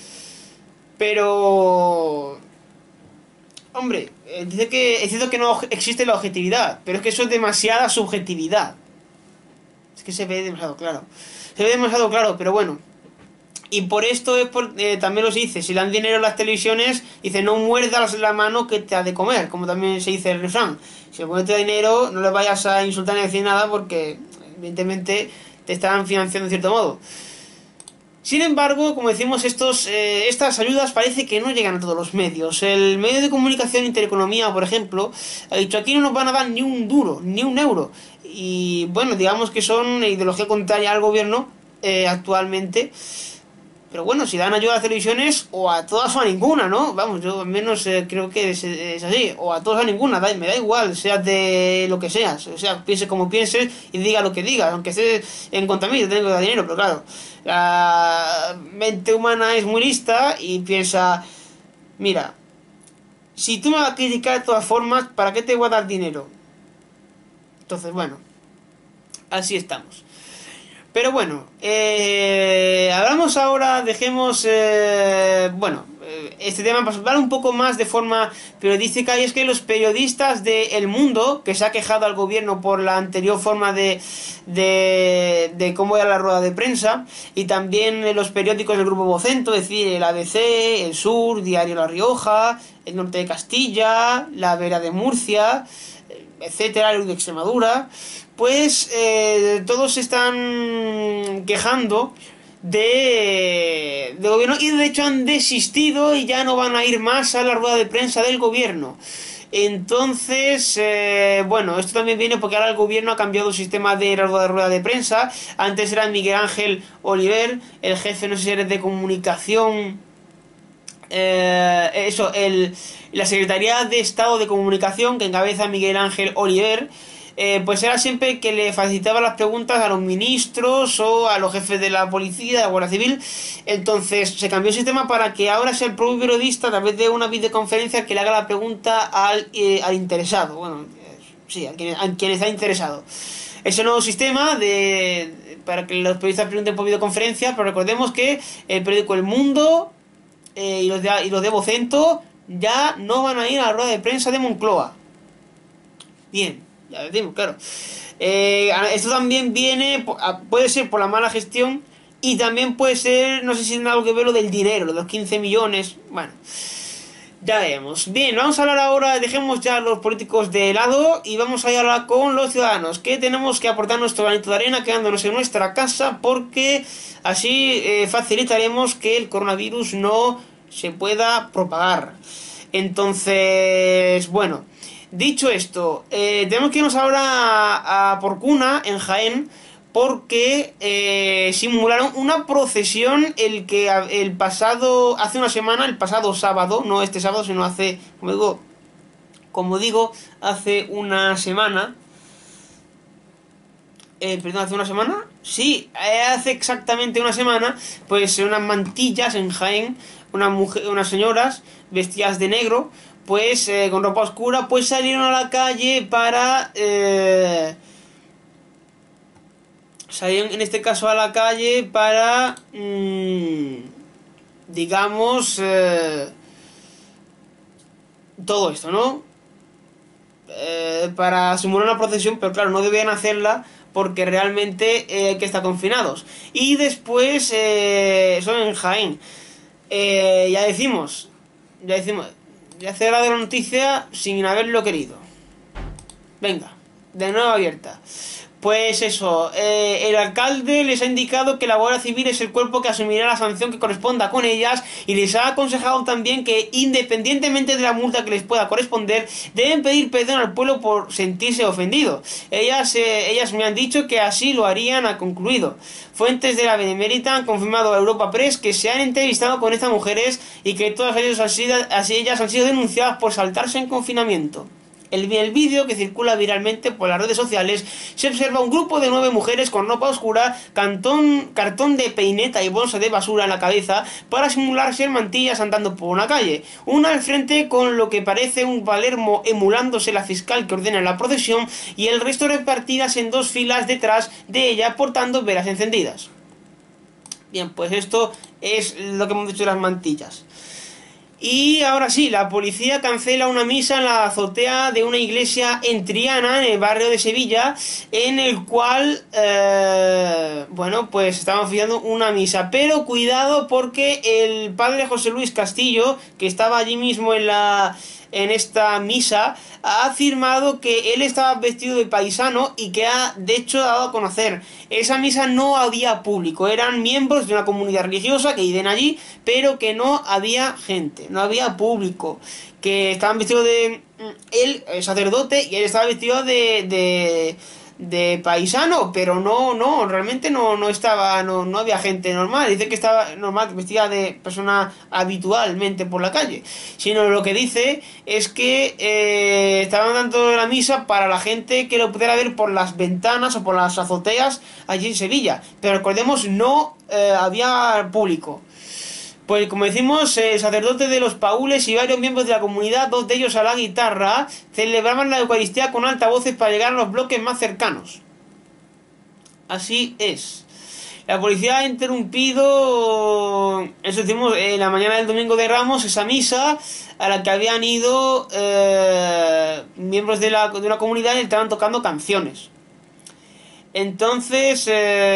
Speaker 1: Pero hombre, dice que es cierto que no existe la objetividad, pero es que eso es demasiada subjetividad. Es que se ve demasiado claro. Se ve demasiado claro, pero bueno. Y por esto también los dice, si dan dinero a las televisiones, dice, no muerdas la mano que te ha de comer, como también se dice el refrán. Si el gobierno te da dinero, no le vayas a insultar ni decir nada porque, evidentemente, te están financiando de cierto modo. Sin embargo, como decimos, estas ayudas parece que no llegan a todos los medios. El medio de comunicación Intereconomía, por ejemplo, ha dicho aquí no nos van a dar ni un duro, ni un euro. Y bueno, digamos que son ideología contraria al gobierno actualmente. Pero bueno, si dan ayuda a las televisiones, o a todas o a ninguna, ¿no? Vamos, yo al menos creo que es así. O a todas o a ninguna, me da igual, seas de lo que seas. O sea, piense como pienses y diga lo que digas. Aunque estés en contra mí, yo tengo que dar dinero, pero claro. La mente humana es muy lista y piensa, mira, si tú me vas a criticar de todas formas, ¿para qué te voy a dar dinero? Entonces, bueno, así estamos. Pero bueno, hablamos ahora, dejemos, este tema para hablar un poco más de forma periodística, y es que los periodistas de El Mundo, que se ha quejado al gobierno por la anterior forma de cómo era la rueda de prensa, y también los periódicos del Grupo Vocento, es decir, el ABC, El Sur, Diario La Rioja, El Norte de Castilla, La Vera de Murcia, etcétera, el de Extremadura, pues todos se están quejando de gobierno, y de hecho han desistido y ya no van a ir más a la rueda de prensa del gobierno. Entonces, bueno, esto también viene porque ahora el gobierno ha cambiado el sistema de la rueda de prensa. Antes era Miguel Ángel Oliver, el jefe, no sé si eres de comunicación, la Secretaría de Estado de Comunicación, que encabeza Miguel Ángel Oliver, pues era siempre el que le facilitaba las preguntas a los ministros o a los jefes de la policía, de la Guardia Civil. Entonces se cambió el sistema para que ahora sea el propio periodista, a través de una videoconferencia, que le haga la pregunta al interesado. Bueno, sí, a quien está interesado. Ese nuevo sistema para que los periodistas pregunten por videoconferencia, pero recordemos que el periódico El Mundo y los de Vocento ya no van a ir a la rueda de prensa de Moncloa. Bien, ya decimos, claro. Esto también puede ser por la mala gestión, y también puede ser, no sé si tiene algo que ver lo del dinero, lo de los 15 millones. Bueno, ya vemos. Bien, vamos a hablar ahora, dejemos ya los políticos de lado y vamos a hablar con los ciudadanos, que tenemos que aportar nuestro granito de arena quedándonos en nuestra casa, porque así facilitaremos que el coronavirus no se pueda propagar. Entonces, bueno, dicho esto, tenemos que irnos ahora a Porcuna, en Jaén, porque simularon una procesión hace una semana, el pasado sábado, no este sábado, sino hace, como digo, hace una semana. Perdón, ¿hace una semana? Sí, hace exactamente una semana, pues unas mantillas en Jaén, unas señoras vestidas de negro, pues con ropa oscura, pues salieron a la calle para... salieron en este caso a la calle para... digamos... todo esto, ¿no? Para simular una procesión, pero claro, no debían hacerla porque realmente hay que estar confinados. Y después, eso en Jaén. Ya decimos, ya cerrado la noticia sin haberlo querido. Venga, de nuevo abierta. Pues eso, el alcalde les ha indicado que la Guardia Civil es el cuerpo que asumirá la sanción que corresponda con ellas y les ha aconsejado también que, independientemente de la multa que les pueda corresponder, deben pedir perdón al pueblo por sentirse ofendido. Ellas me han dicho que así lo harían, ha concluido. Fuentes de la Benemérita han confirmado a Europa Press que se han entrevistado con estas mujeres y que todas ellas han sido denunciadas por saltarse en confinamiento. En el vídeo que circula viralmente por las redes sociales se observa un grupo de 9 mujeres con ropa oscura, cartón de peineta y bolsa de basura en la cabeza para simular ser mantillas andando por una calle. Una al frente con lo que parece un Palermo emulándose la fiscal que ordena la procesión y el resto repartidas en 2 filas detrás de ella portando velas encendidas. Bien, pues esto es lo que hemos dicho de las mantillas. Y ahora sí, la policía cancela una misa en la azotea de una iglesia en Triana, en el barrio de Sevilla, en el cual, bueno, pues estaban oficiando una misa. Pero cuidado porque el padre José Luis Castillo, que estaba allí mismo en esta misa, ha afirmado que él estaba vestido de paisano y que ha, de hecho, dado a conocer. Esa misa no había público, eran miembros de una comunidad religiosa que viven allí, pero que no había gente, no había público, que estaban vestidos de... él, el sacerdote, y él estaba vestido de paisano, pero no, realmente no estaba, no había gente normal. Dice que estaba normal, vestida de persona habitualmente por la calle, sino lo que dice es que estaban dando la misa para la gente que lo pudiera ver por las ventanas o por las azoteas allí en Sevilla, pero recordemos, no había público. Pues como decimos, el sacerdote de los paules y varios miembros de la comunidad, 2 de ellos a la guitarra, celebraban la Eucaristía con altavoces para llegar a los bloques más cercanos. Así es. La policía ha interrumpido, eso decimos, en la mañana del domingo de Ramos, esa misa a la que habían ido miembros de una comunidad y estaban tocando canciones. Entonces,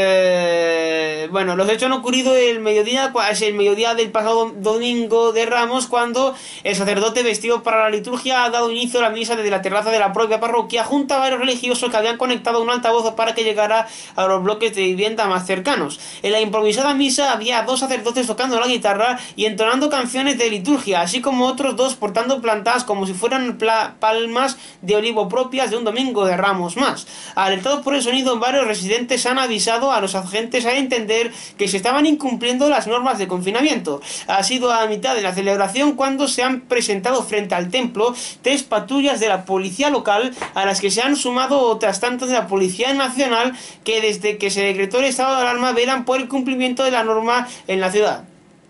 Speaker 1: bueno, los hechos han ocurrido el mediodía del pasado domingo de Ramos, cuando el sacerdote vestido para la liturgia ha dado inicio a la misa desde la terraza de la propia parroquia junto a varios religiosos que habían conectado un altavoz para que llegara a los bloques de vivienda más cercanos. En la improvisada misa había 2 sacerdotes tocando la guitarra y entonando canciones de liturgia, así como otros 2 portando plantas como si fueran palmas de olivo propias de un domingo de Ramos más. Alertados por el sonido, varios residentes han avisado a los agentes a entender que se estaban incumpliendo las normas de confinamiento. Ha sido a mitad de la celebración cuando se han presentado frente al templo 3 patrullas de la policía local, a las que se han sumado otras tantas de la Policía Nacional, que desde que se decretó el estado de alarma velan por el cumplimiento de la norma en la ciudad.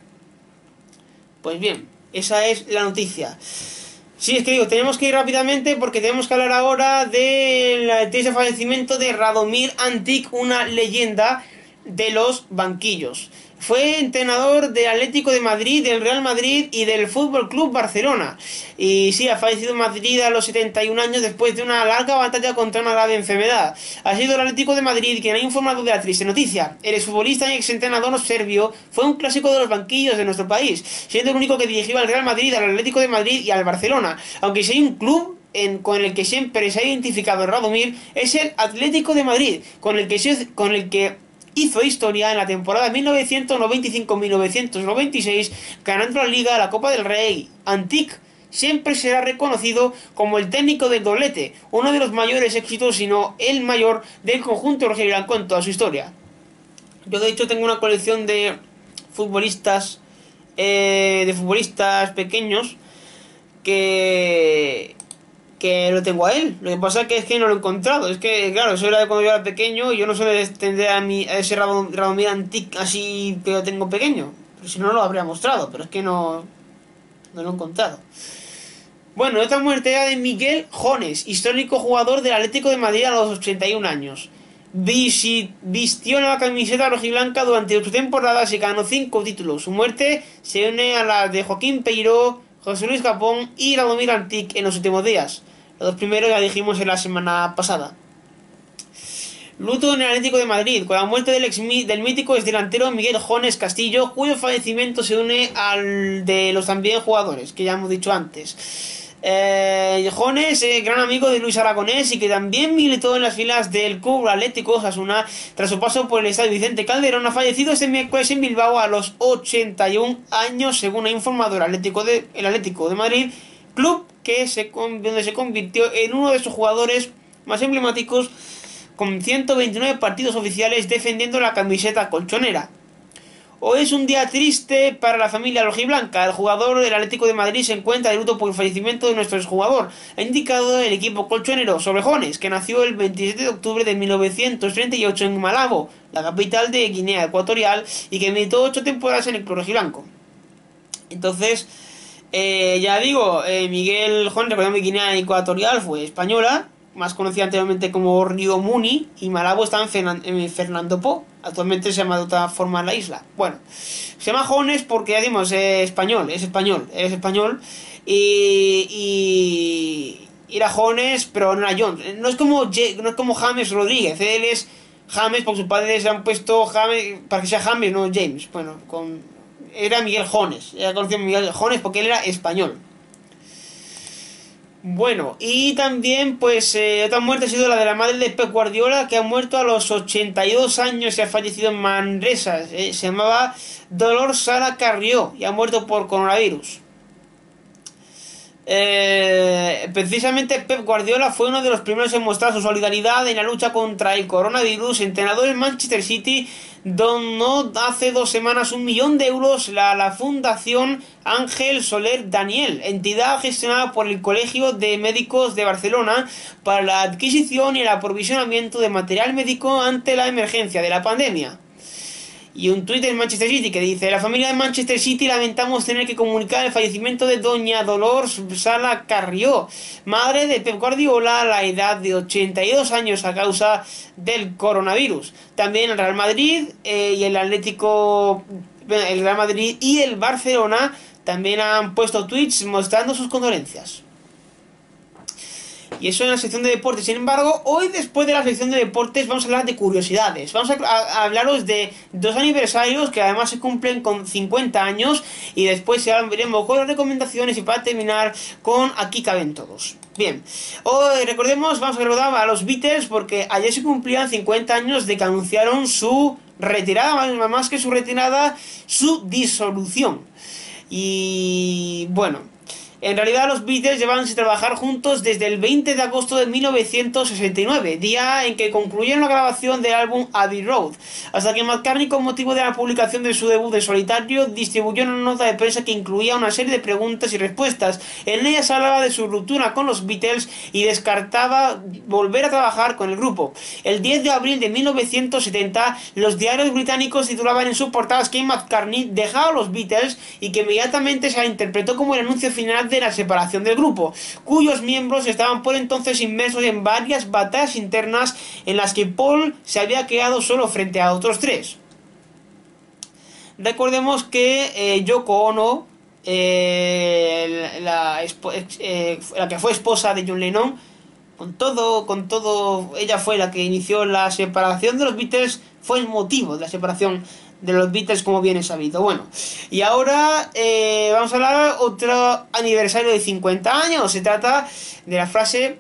Speaker 1: Pues bien, esa es la noticia. Sí, es que digo, tenemos que ir rápidamente porque tenemos que hablar ahora del triste fallecimiento de Radomir Antic, una leyenda de los banquillos. Fue entrenador del Atlético de Madrid, del Real Madrid y del Fútbol Club Barcelona. Y sí, ha fallecido en Madrid a los 71 años después de una larga batalla contra una grave enfermedad. Ha sido el Atlético de Madrid quien ha informado de la triste noticia. El exfutbolista y exentrenador serbio fue un clásico de los banquillos de nuestro país, siendo el único que dirigió al Real Madrid, al Atlético de Madrid y al Barcelona. Aunque si hay un club con el que siempre se ha identificado Radomir, es el Atlético de Madrid, con el que hizo historia en la temporada 1995-1996, ganando la Liga, la Copa del Rey. Antic siempre será reconocido como el técnico del doblete, uno de los mayores éxitos, si no el mayor, del conjunto rojiblanco en toda su historia. Yo de hecho tengo una colección de futbolistas pequeños que lo tengo a él. Lo que pasa es que no lo he encontrado. Es que, claro, eso era de cuando yo era pequeño y yo no suelo tendré a ese Radomir Antic así que lo tengo pequeño. Pero si no lo habría mostrado, pero es que no no lo he encontrado. Bueno, otra muerte era de Miguel Jones, histórico jugador del Atlético de Madrid a los 81 años. Vistió la camiseta rojiblanca durante 8 temporadas y ganó 5 títulos. Su muerte se une a la de Joaquín Peiró, José Luis Capón y Radomir Antic en los últimos días. Los dos primeros ya dijimos en la semana pasada. Luto en el Atlético de Madrid, con la muerte del mítico exdelantero Miguel Jones Castillo, cuyo fallecimiento se une al de los también jugadores, que ya hemos dicho antes. Jones, gran amigo de Luis Aragonés y que también militó en las filas del Club Atlético Osasuna tras su paso por el estadio Vicente Calderón, ha fallecido este miércoles en Bilbao a los 81 años, según ha informado el Atlético de Madrid, club donde se convirtió en uno de sus jugadores más emblemáticos, con 129 partidos oficiales defendiendo la camiseta colchonera. Hoy es un día triste para la familia rojiblanca. El jugador del Atlético de Madrid se encuentra de luto por el fallecimiento de nuestro exjugador, ha indicado el equipo colchonero sobre Jones, que nació el 27 de octubre de 1938 en Malabo, la capital de Guinea Ecuatorial, y que militó 8 temporadas en el club rojiblanco. Entonces, ya digo, Miguel Jones, recordemos que Guinea Ecuatorial fue española, más conocida anteriormente como Río Muni, y Malabo está en Fernando Po. Actualmente se llama de otra forma la isla. Bueno, se llama Jones porque ya decimos, es español, y era Jones, pero no era John. No es como James Rodríguez, él es James porque sus padres se han puesto James para que sea James, no James. Bueno, era Miguel Jones, era conocido Miguel Jones porque él era español. Bueno, y también pues otra muerte ha sido la de la madre de Pep Guardiola, que ha muerto a los 82 años y ha fallecido en Manresa. Se llamaba Dolors Sara Carrió y ha muerto por coronavirus. Precisamente Pep Guardiola fue uno de los primeros en mostrar su solidaridad en la lucha contra el coronavirus. Entrenador en Manchester City donó hace 2 semanas 1 millón de euros a la Fundación Ángel Soler Daniel, entidad gestionada por el Colegio de Médicos de Barcelona, para la adquisición y el aprovisionamiento de material médico ante la emergencia de la pandemia. Y un tuit en Manchester City que dice: la familia de Manchester City lamentamos tener que comunicar el fallecimiento de doña Dolors Sala Carrió, madre de Pep Guardiola, a la edad de 82 años a causa del coronavirus. También el Real Madrid y el Real Madrid y el Barcelona también han puesto tweets mostrando sus condolencias. Y eso en la sección de deportes. Sin embargo, hoy, después de la sección de deportes, vamos a hablar de curiosidades. Vamos a hablaros de 2 aniversarios que además se cumplen con 50 años. Y después veremos con las recomendaciones y para terminar con Aquí caben todos. Bien, hoy recordemos, vamos a recordar a los Beatles porque ayer se cumplían 50 años de que anunciaron su retirada, más que su retirada, su disolución. Y bueno, en realidad los Beatles llevaban sin trabajar juntos desde el 20 de agosto de 1969, día en que concluyeron la grabación del álbum Abbey Road, hasta que McCartney, con motivo de la publicación de su debut en solitario, distribuyó una nota de prensa que incluía una serie de preguntas y respuestas. En ella se hablaba de su ruptura con los Beatles y descartaba volver a trabajar con el grupo. El 10 de abril de 1970, los diarios británicos titulaban en sus portadas que McCartney dejaba a los Beatles y que inmediatamente se la interpretó como el anuncio final de la separación del grupo, cuyos miembros estaban por entonces inmersos en varias batallas internas en las que Paul se había quedado solo frente a otros 3. Recordemos que Yoko Ono, la que fue esposa de John Lennon, con todo, ella fue la que inició la separación de los Beatles, fue el motivo de la separación de los Beatles, como bien es sabido. Bueno, y ahora vamos a hablar otro aniversario de 50 años. Se trata de la frase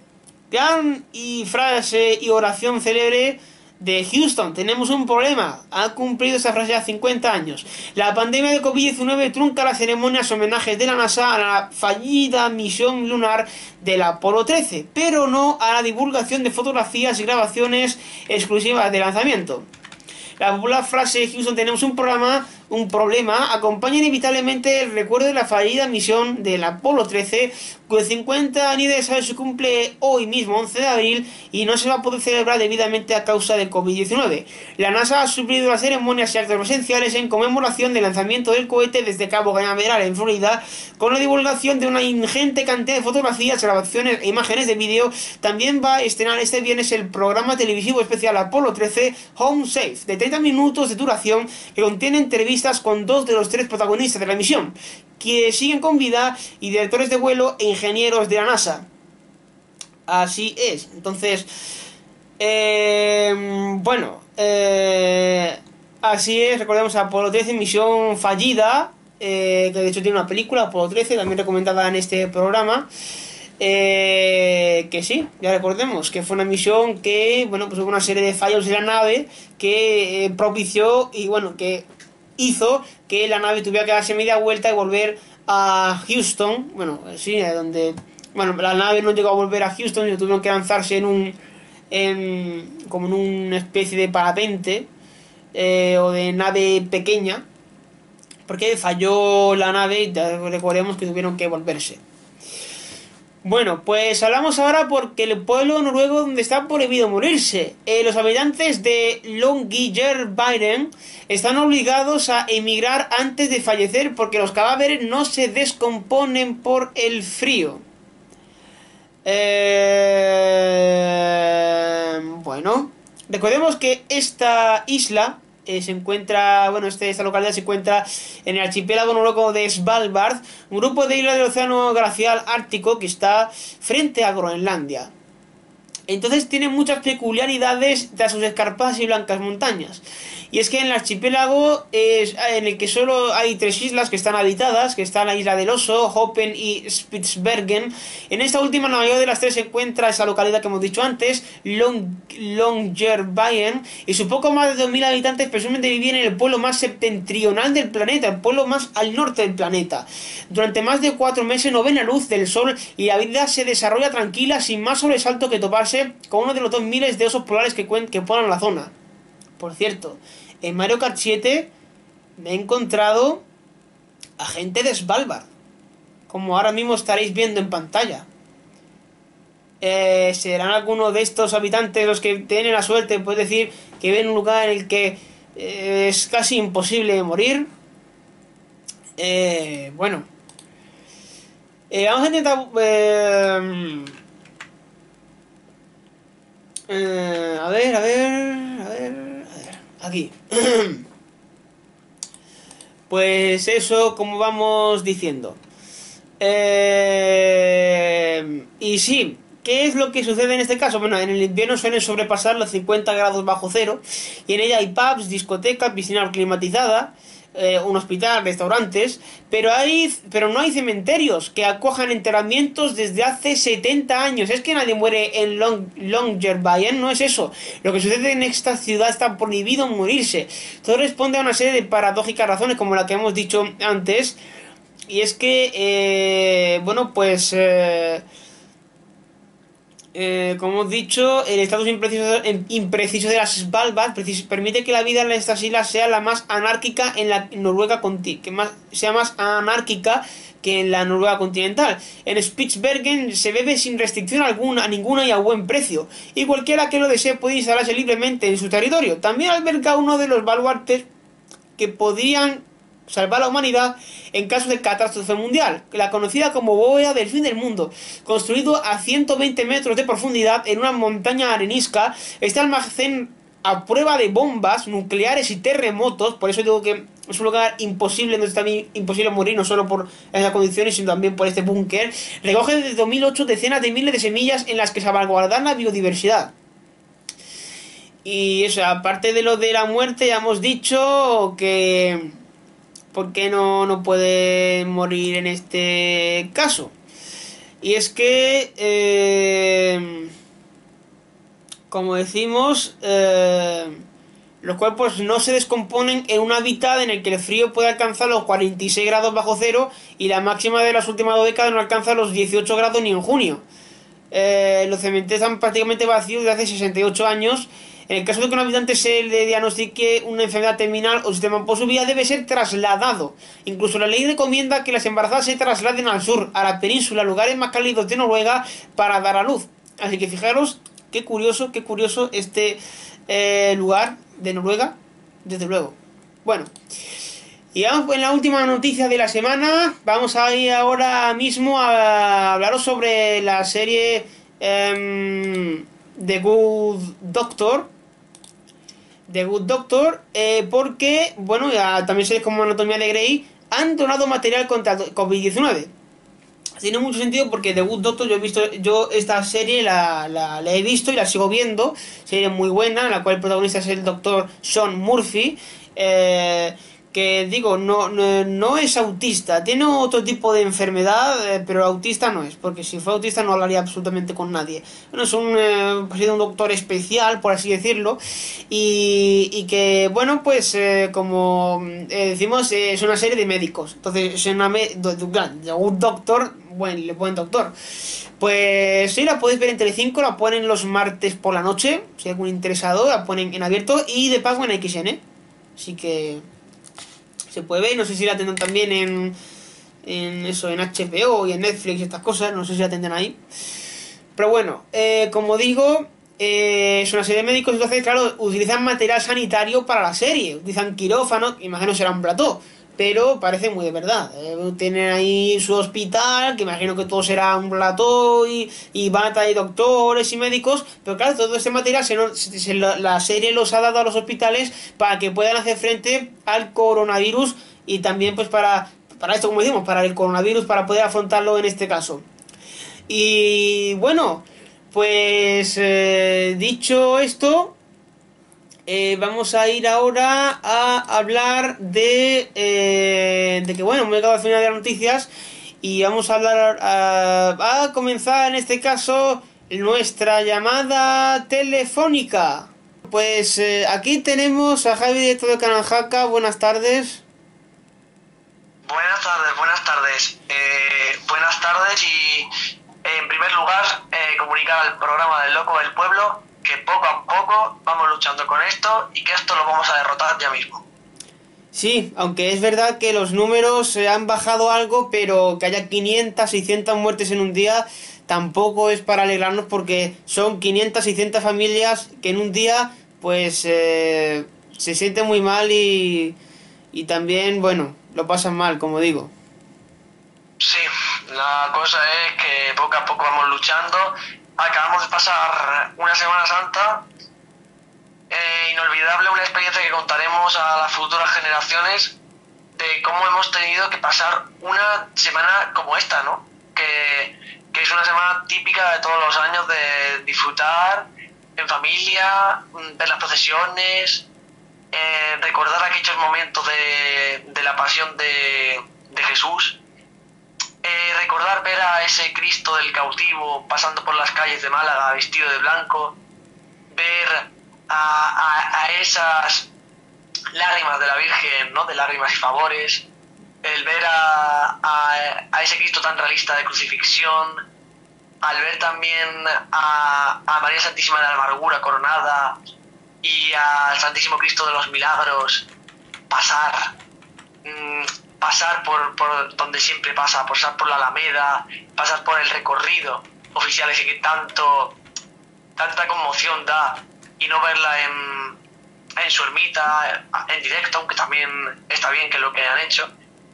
Speaker 1: y oración célebre de Houston. Tenemos un problema. Ha cumplido esa frase a 50 años. La pandemia de COVID-19 trunca las ceremonias homenajes de la NASA a la fallida misión lunar del Apolo 13, pero no a la divulgación de fotografías y grabaciones exclusivas de lanzamiento. La popular frase Houston tenemos un problema un problema, acompaña inevitablemente el recuerdo de la fallida misión del Apolo 13, cuyo 50 aniversario se cumple hoy mismo, 11 de abril, y no se va a poder celebrar debidamente a causa del COVID-19. La NASA ha suplido las ceremonias y actos presenciales en conmemoración del lanzamiento del cohete desde Cabo Canaveral, en Florida, con la divulgación de una ingente cantidad de fotografías, grabaciones e imágenes de vídeo. También va a estrenar este viernes el programa televisivo especial Apolo 13 Home Safe, de 30 minutos de duración, que contiene entrevistas con 2 de los 3 protagonistas de la misión, que siguen con vida, y directores de vuelo e ingenieros de la NASA. Así es. Entonces, así es. Recordemos Apolo 13, misión fallida, que de hecho tiene una película, Apolo 13, también recomendada en este programa. Que sí, ya recordemos que fue una misión que, bueno, pues hubo una serie de fallos en la nave que propició y, bueno, que hizo que la nave tuviera que darse media vuelta y volver a Houston. Bueno, sí, donde, bueno, la nave no llegó a volver a Houston, sino tuvieron que lanzarse como en una especie de parapente, o de nave pequeña, porque falló la nave y recordemos que tuvieron que volverse. Bueno, pues hablamos ahora porque el pueblo noruego donde está prohibido morirse. Los habitantes de Longyearbyen están obligados a emigrar antes de fallecer porque los cadáveres no se descomponen por el frío. Bueno, recordemos que esta isla se encuentra, bueno, esta localidad se encuentra en el archipiélago noruego de Svalbard, un grupo de islas del océano glacial ártico que está frente a Groenlandia. Entonces tiene muchas peculiaridades tras sus escarpadas y blancas montañas. Y es que en el archipiélago en el que solo hay 3 islas que están habitadas, que están la isla del Oso, Hoppen y Spitsbergen. En esta última, la mayor de las 3, se encuentra esa localidad que hemos dicho antes, Longyearbyen, y su poco más de 2000 habitantes presumiblemente viven en el pueblo más septentrional del planeta, el pueblo más al norte del planeta. Durante más de 4 meses no ven la luz del sol y la vida se desarrolla tranquila, sin más sobresalto que toparse con uno de los 2000 de osos polares que poblan la zona. Por cierto, en Mario Kart 7 me he encontrado a gente de Svalbard, como ahora mismo estaréis viendo en pantalla. ¿Serán algunos de estos habitantes los que tienen la suerte, puedes decir, que ven un lugar en el que es casi imposible morir? Bueno, vamos a intentar... a ver, aquí. Pues eso, como vamos diciendo. Y sí, ¿qué es lo que sucede en este caso? Bueno, en el invierno suelen sobrepasar los 50 grados bajo cero, y en ella hay pubs, discotecas, piscina climatizada, un hospital, restaurantes, pero no hay cementerios que acojan enterramientos desde hace 70 años. Es que nadie muere en Longyearbyen, no es eso. Lo que sucede en esta ciudad está prohibido morirse. Todo responde a una serie de paradójicas razones, como la que hemos dicho antes, y es que, bueno, pues... como hemos dicho, el estatus impreciso de las Svalbard permite que la vida en estas islas sea la más anárquica en la Noruega sea más anárquica que en la Noruega continental. En Spitsbergen se bebe sin restricción ninguna y a buen precio, y cualquiera que lo desee puede instalarse libremente en su territorio. También alberga uno de los baluartes que podrían salvar a la humanidad en caso de catástrofe mundial, la conocida como bóveda del fin del mundo. Construido a 120 metros de profundidad en una montaña arenisca, este almacén a prueba de bombas nucleares y terremotos, por eso digo que es un lugar imposible, donde está imposible morir, no solo por esas condiciones, sino también por este búnker. Recoge desde 2008 decenas de miles de semillas en las que salvaguardan la biodiversidad. Y eso, aparte de lo de la muerte, ya hemos dicho que... ¿por qué no puede morir en este caso? Y es que, como decimos, los cuerpos no se descomponen en un hábitat en el que el frío puede alcanzar los 46 grados bajo cero y la máxima de las últimas 2 décadas no alcanza los 18 grados ni en junio. Los cementerios están prácticamente vacíos desde hace 68 años. En el caso de que un habitante se le diagnostique una enfermedad terminal o sistema por su vida, debe ser trasladado. Incluso la ley recomienda que las embarazadas se trasladen al sur, a la península, lugares más cálidos de Noruega, para dar a luz. Así que fijaros, qué curioso este lugar de Noruega, desde luego. Bueno, y vamos en la última noticia de la semana. Vamos a ir ahora mismo a hablaros sobre la serie The Good Doctor. The Good Doctor, porque, bueno, ya, también series como Anatomía de Grey han donado material contra COVID-19. Tiene mucho sentido porque The Good Doctor, yo esta serie la he visto y la sigo viendo. Serie muy buena, en la cual el protagonista es el doctor Sean Murphy. Que digo, no es autista, tiene otro tipo de enfermedad, pero autista no es, porque si fuera autista no hablaría absolutamente con nadie. Bueno, es un doctor especial, por así decirlo, y que, bueno, pues como decimos, es una serie de médicos. Entonces, es un doctor, buen doctor. Pues sí, la podéis ver en Telecinco, la ponen los martes por la noche, si hay algún interesado, la ponen en abierto y de pago en XN. Así que se puede ver, no sé si la tendrán también en eso, en HBO y en Netflix y estas cosas, no sé si la tendrán ahí. Pero bueno, como digo, es una serie de médicos, entonces claro, utilizan material sanitario para la serie, utilizan quirófanos, imagino será un plató, pero parece muy de verdad. Tienen ahí su hospital, que imagino que todo será un plató y van a traer doctores y médicos, pero claro, todo este material la serie los ha dado a los hospitales para que puedan hacer frente al coronavirus y también pues para esto, como decimos, para el coronavirus, para poder afrontarlo en este caso. Y bueno, pues dicho esto, vamos a ir ahora a hablar de que, bueno, me he llegado al final de las noticias y vamos a hablar, a comenzar en este caso nuestra llamada telefónica. Pues aquí tenemos a Javi, director de Canal Jaca. Buenas tardes.
Speaker 2: Buenas tardes, buenas tardes. Buenas tardes y en primer lugar comunicar al programa del Loco del Pueblo que poco a poco vamos luchando con esto y que esto lo vamos a derrotar ya mismo.
Speaker 1: Sí, aunque es verdad que los números han bajado algo, pero que haya 500, 600 muertes en un día tampoco es para alegrarnos porque son 500, 600 familias que en un día pues se sienten muy mal y también, bueno, lo pasan mal, como digo.
Speaker 2: Sí, la cosa es que poco a poco vamos luchando. Acabamos de pasar una Semana Santa inolvidable, una experiencia que contaremos a las futuras generaciones de cómo hemos tenido que pasar una semana como esta, ¿no? Que es una semana típica de todos los años de disfrutar en familia, ver las procesiones, recordar aquellos momentos de la pasión de Jesús, recordar ver a ese Cristo del cautivo pasando por las calles de Málaga vestido de blanco, ver a esas lágrimas de la Virgen, ¿no? De lágrimas y favores, el ver a ese Cristo tan realista de crucifixión, al ver también a María Santísima de la Amargura coronada y al Santísimo Cristo de los Milagros pasar, pasar por donde siempre pasa, pasar por la Alameda, pasar por el recorrido oficial ese que tanta conmoción da, y no verla en su ermita, en directo, aunque también está bien que lo que han hecho,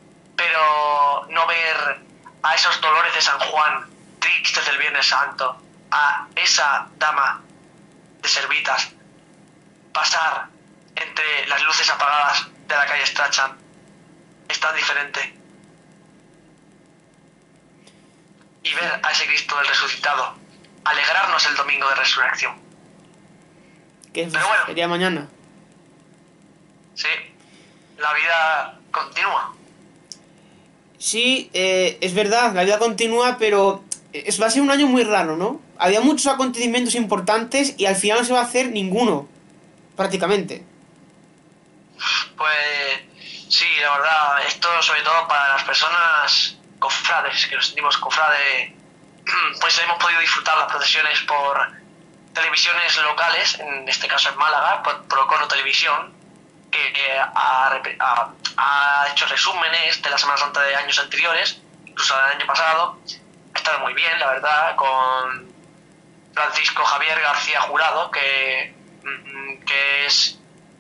Speaker 2: pero no ver a esos dolores de San Juan tristes del Viernes Santo, a esa dama de Servitas pasar entre las luces apagadas de la calle Strachan, es tan diferente. Y ver a ese Cristo del resucitado, alegrarnos el domingo de resurrección.
Speaker 1: Que
Speaker 2: Pero bueno,
Speaker 1: sería mañana.
Speaker 2: Sí, la vida continúa.
Speaker 1: Sí, es verdad, la vida continúa, pero va a ser un año muy raro, ¿no? Había muchos acontecimientos importantes y al final no se va a hacer ninguno, prácticamente.
Speaker 2: Pues sí, la verdad, esto sobre todo para las personas cofrades, que nos sentimos cofrades, pues hemos podido disfrutar las procesiones televisiones locales, en este caso en Málaga, Procono Televisión, que ha hecho resúmenes de la Semana Santa de años anteriores, incluso del año pasado. Ha estado muy bien, la verdad, con Francisco Javier García Jurado, que es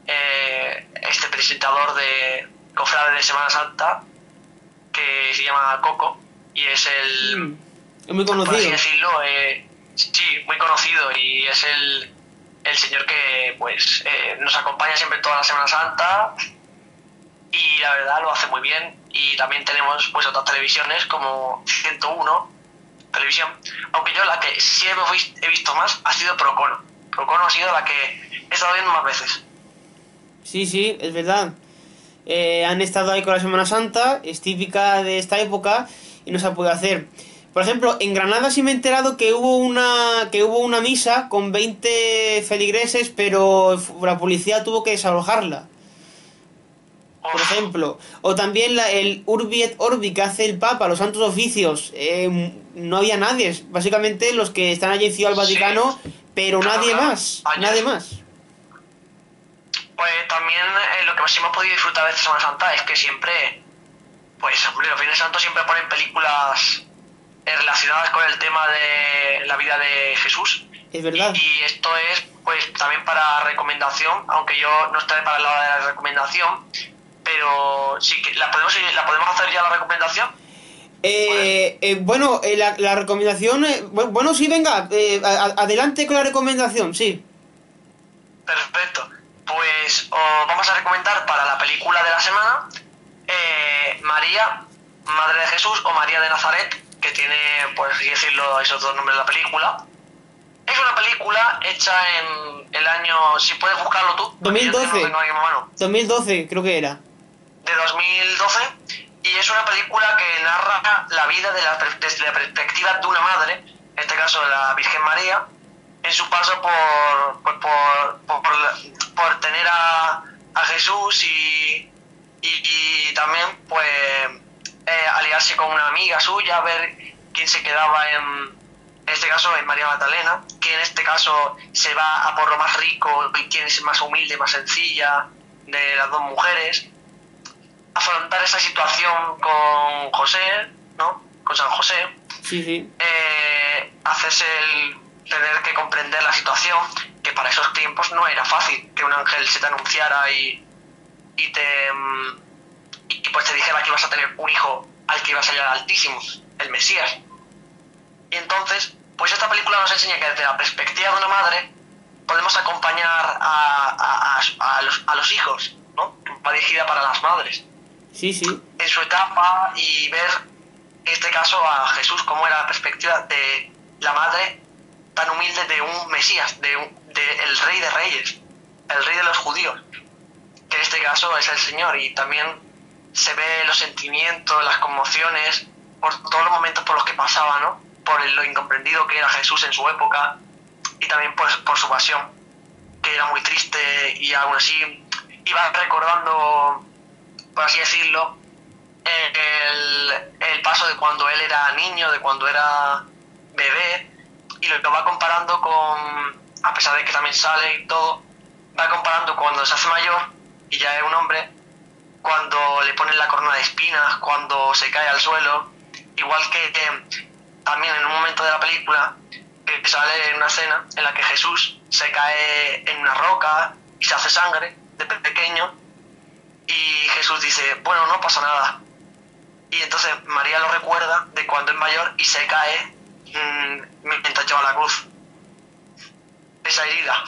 Speaker 2: este presentador de Cofrade de Semana Santa, que se llama Coco, y es
Speaker 1: es muy conocido.
Speaker 2: por así decirlo, sí, muy conocido, y es el señor que pues nos acompaña siempre toda la Semana Santa, y la verdad lo hace muy bien. Y también tenemos pues otras televisiones como 101 Televisión, aunque yo la que sí he visto más ha sido Procono. Procono ha sido la que he estado viendo más veces.
Speaker 1: Sí, es verdad. Han estado ahí con la Semana Santa, es típica de esta época y no se ha podido hacer. Por ejemplo, en Granada sí me he enterado que hubo una misa con 20 feligreses, pero la policía tuvo que desalojarla. Por ejemplo, o también el Urbi et Orbi que hace el Papa, los santos oficios, no había nadie, básicamente los que están allí en Ciudad del Vaticano, sí, pero claro, nadie más, nadie más.
Speaker 2: Pues también lo que sí hemos podido disfrutar de esta Semana Santa es que siempre, pues hombre, los Viernes Santos siempre ponen películas relacionadas con el tema de la vida de Jesús.
Speaker 1: Es verdad.
Speaker 2: Y esto es pues también para recomendación, aunque yo no estaré para el lado de la recomendación, pero sí que la podemos hacer ya la recomendación.
Speaker 1: Bueno, la recomendación, bueno, sí, venga, adelante con la recomendación, sí.
Speaker 2: Perfecto. Pues vamos a recomendar para la película de la semana María, Madre de Jesús, o María de Nazaret, que tiene, por así decirlo, esos dos nombres de la película. Es una película hecha en el año, si puedes buscarlo tú,
Speaker 1: 2012.
Speaker 2: No tengo ahí en mano.
Speaker 1: 2012 creo que era.
Speaker 2: De 2012, y es una película que narra la vida desde la perspectiva de una madre, en este caso la Virgen María, en su paso por tener a Jesús y también pues aliarse con una amiga suya, ver quién se quedaba en este caso en María Magdalena, que en este caso se va a por lo más rico y quién es más humilde, más sencilla de las dos mujeres. Afrontar esa situación con José, ¿no? Con San José.
Speaker 1: Sí.
Speaker 2: Hacerse tener que comprender la situación, que para esos tiempos no era fácil que un ángel se te anunciara y pues te dijera que ibas a tener un hijo al que ibas a llegar Altísimo, el Mesías. Y entonces, pues esta película nos enseña que desde la perspectiva de una madre podemos acompañar a los hijos, ¿no? Va dirigida para las madres.
Speaker 1: Sí.
Speaker 2: En su etapa, y ver en este caso a Jesús como era la perspectiva de la madre tan humilde de un Mesías, de el Rey de Reyes, el Rey de los judíos, que en este caso es el Señor. Y también se ve los sentimientos, las conmociones, por todos los momentos por los que pasaba, ¿no? Por lo incomprendido que era Jesús en su época, y también pues por su pasión, que era muy triste, y aún así iba recordando, por así decirlo, el paso de cuando él era niño, de cuando era bebé, y lo va comparando con, a pesar de que también sale y todo, va comparando cuando se hace mayor y ya es un hombre, cuando le ponen la corona de espinas, cuando se cae al suelo, igual que también en un momento de la película que sale en una escena en la que Jesús se cae en una roca y se hace sangre de pequeño, y Jesús dice, bueno, no pasa nada. Y entonces María lo recuerda de cuando es mayor y se cae mientras lleva la cruz, esa herida.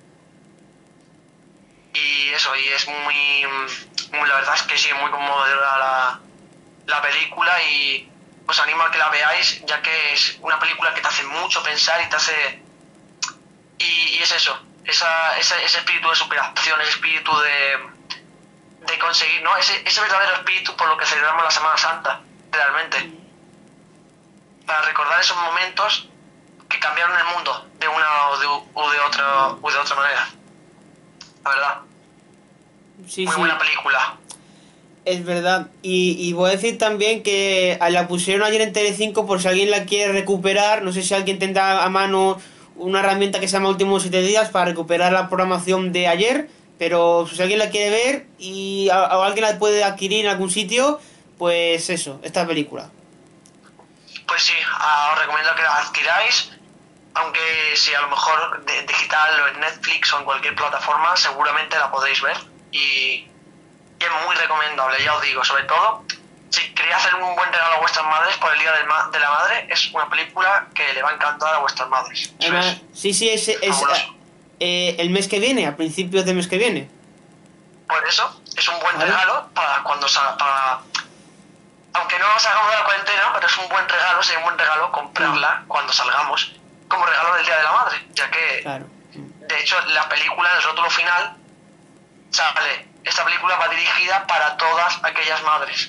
Speaker 2: Y eso, y es muy la verdad es que sí, es muy conmovedora la película, y os animo a que la veáis, ya que es una película que te hace mucho pensar y te hace... Y es eso, ese espíritu de superación, ese espíritu de conseguir, ¿no? Ese verdadero espíritu por lo que celebramos la Semana Santa, realmente. Para recordar esos momentos que cambiaron el mundo de una o de otra manera. La verdad.
Speaker 1: Sí,
Speaker 2: muy buena película.
Speaker 1: Es verdad. Y voy a decir también que la pusieron ayer en Telecinco por si alguien la quiere recuperar. No sé si alguien tendrá a mano una herramienta que se llama Últimos 7 días para recuperar la programación de ayer, pero si alguien la quiere ver o alguien la puede adquirir en algún sitio, pues eso, esta película.
Speaker 2: Pues sí, os recomiendo que la adquiráis, aunque si a lo mejor digital o en Netflix o en cualquier plataforma seguramente la podréis ver y es muy recomendable, ya os digo, sobre todo si queréis hacer un buen regalo a vuestras madres por el Día de la Madre, es una película que le va a encantar a vuestras madres.
Speaker 1: Además, sí, es el mes que viene, a principios del mes que viene.
Speaker 2: Por eso, es un buen
Speaker 1: ¿Vale?
Speaker 2: regalo para cuando salga, aunque no salgamos de la cuarentena, pero es un buen regalo, sería un buen regalo comprarla cuando salgamos, como regalo del Día de la Madre, ya que,
Speaker 1: Claro.
Speaker 2: de hecho, la película, el rótulo final, sale, esta película va dirigida para todas aquellas madres.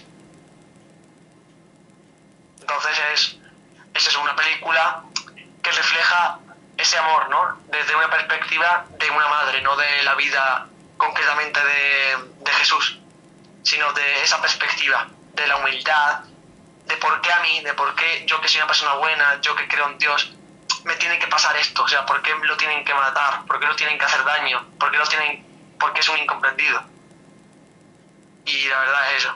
Speaker 2: Entonces es una película que refleja ese amor, ¿no? Desde una perspectiva de una madre, no de la vida concretamente de Jesús, sino de esa perspectiva, de la humildad, de por qué a mí, de por qué yo que soy una persona buena, yo que creo en Dios, me tiene que pasar esto, o sea, por qué lo tienen que matar, por qué lo tienen que hacer daño, por qué es un incomprendido. Y la verdad es eso.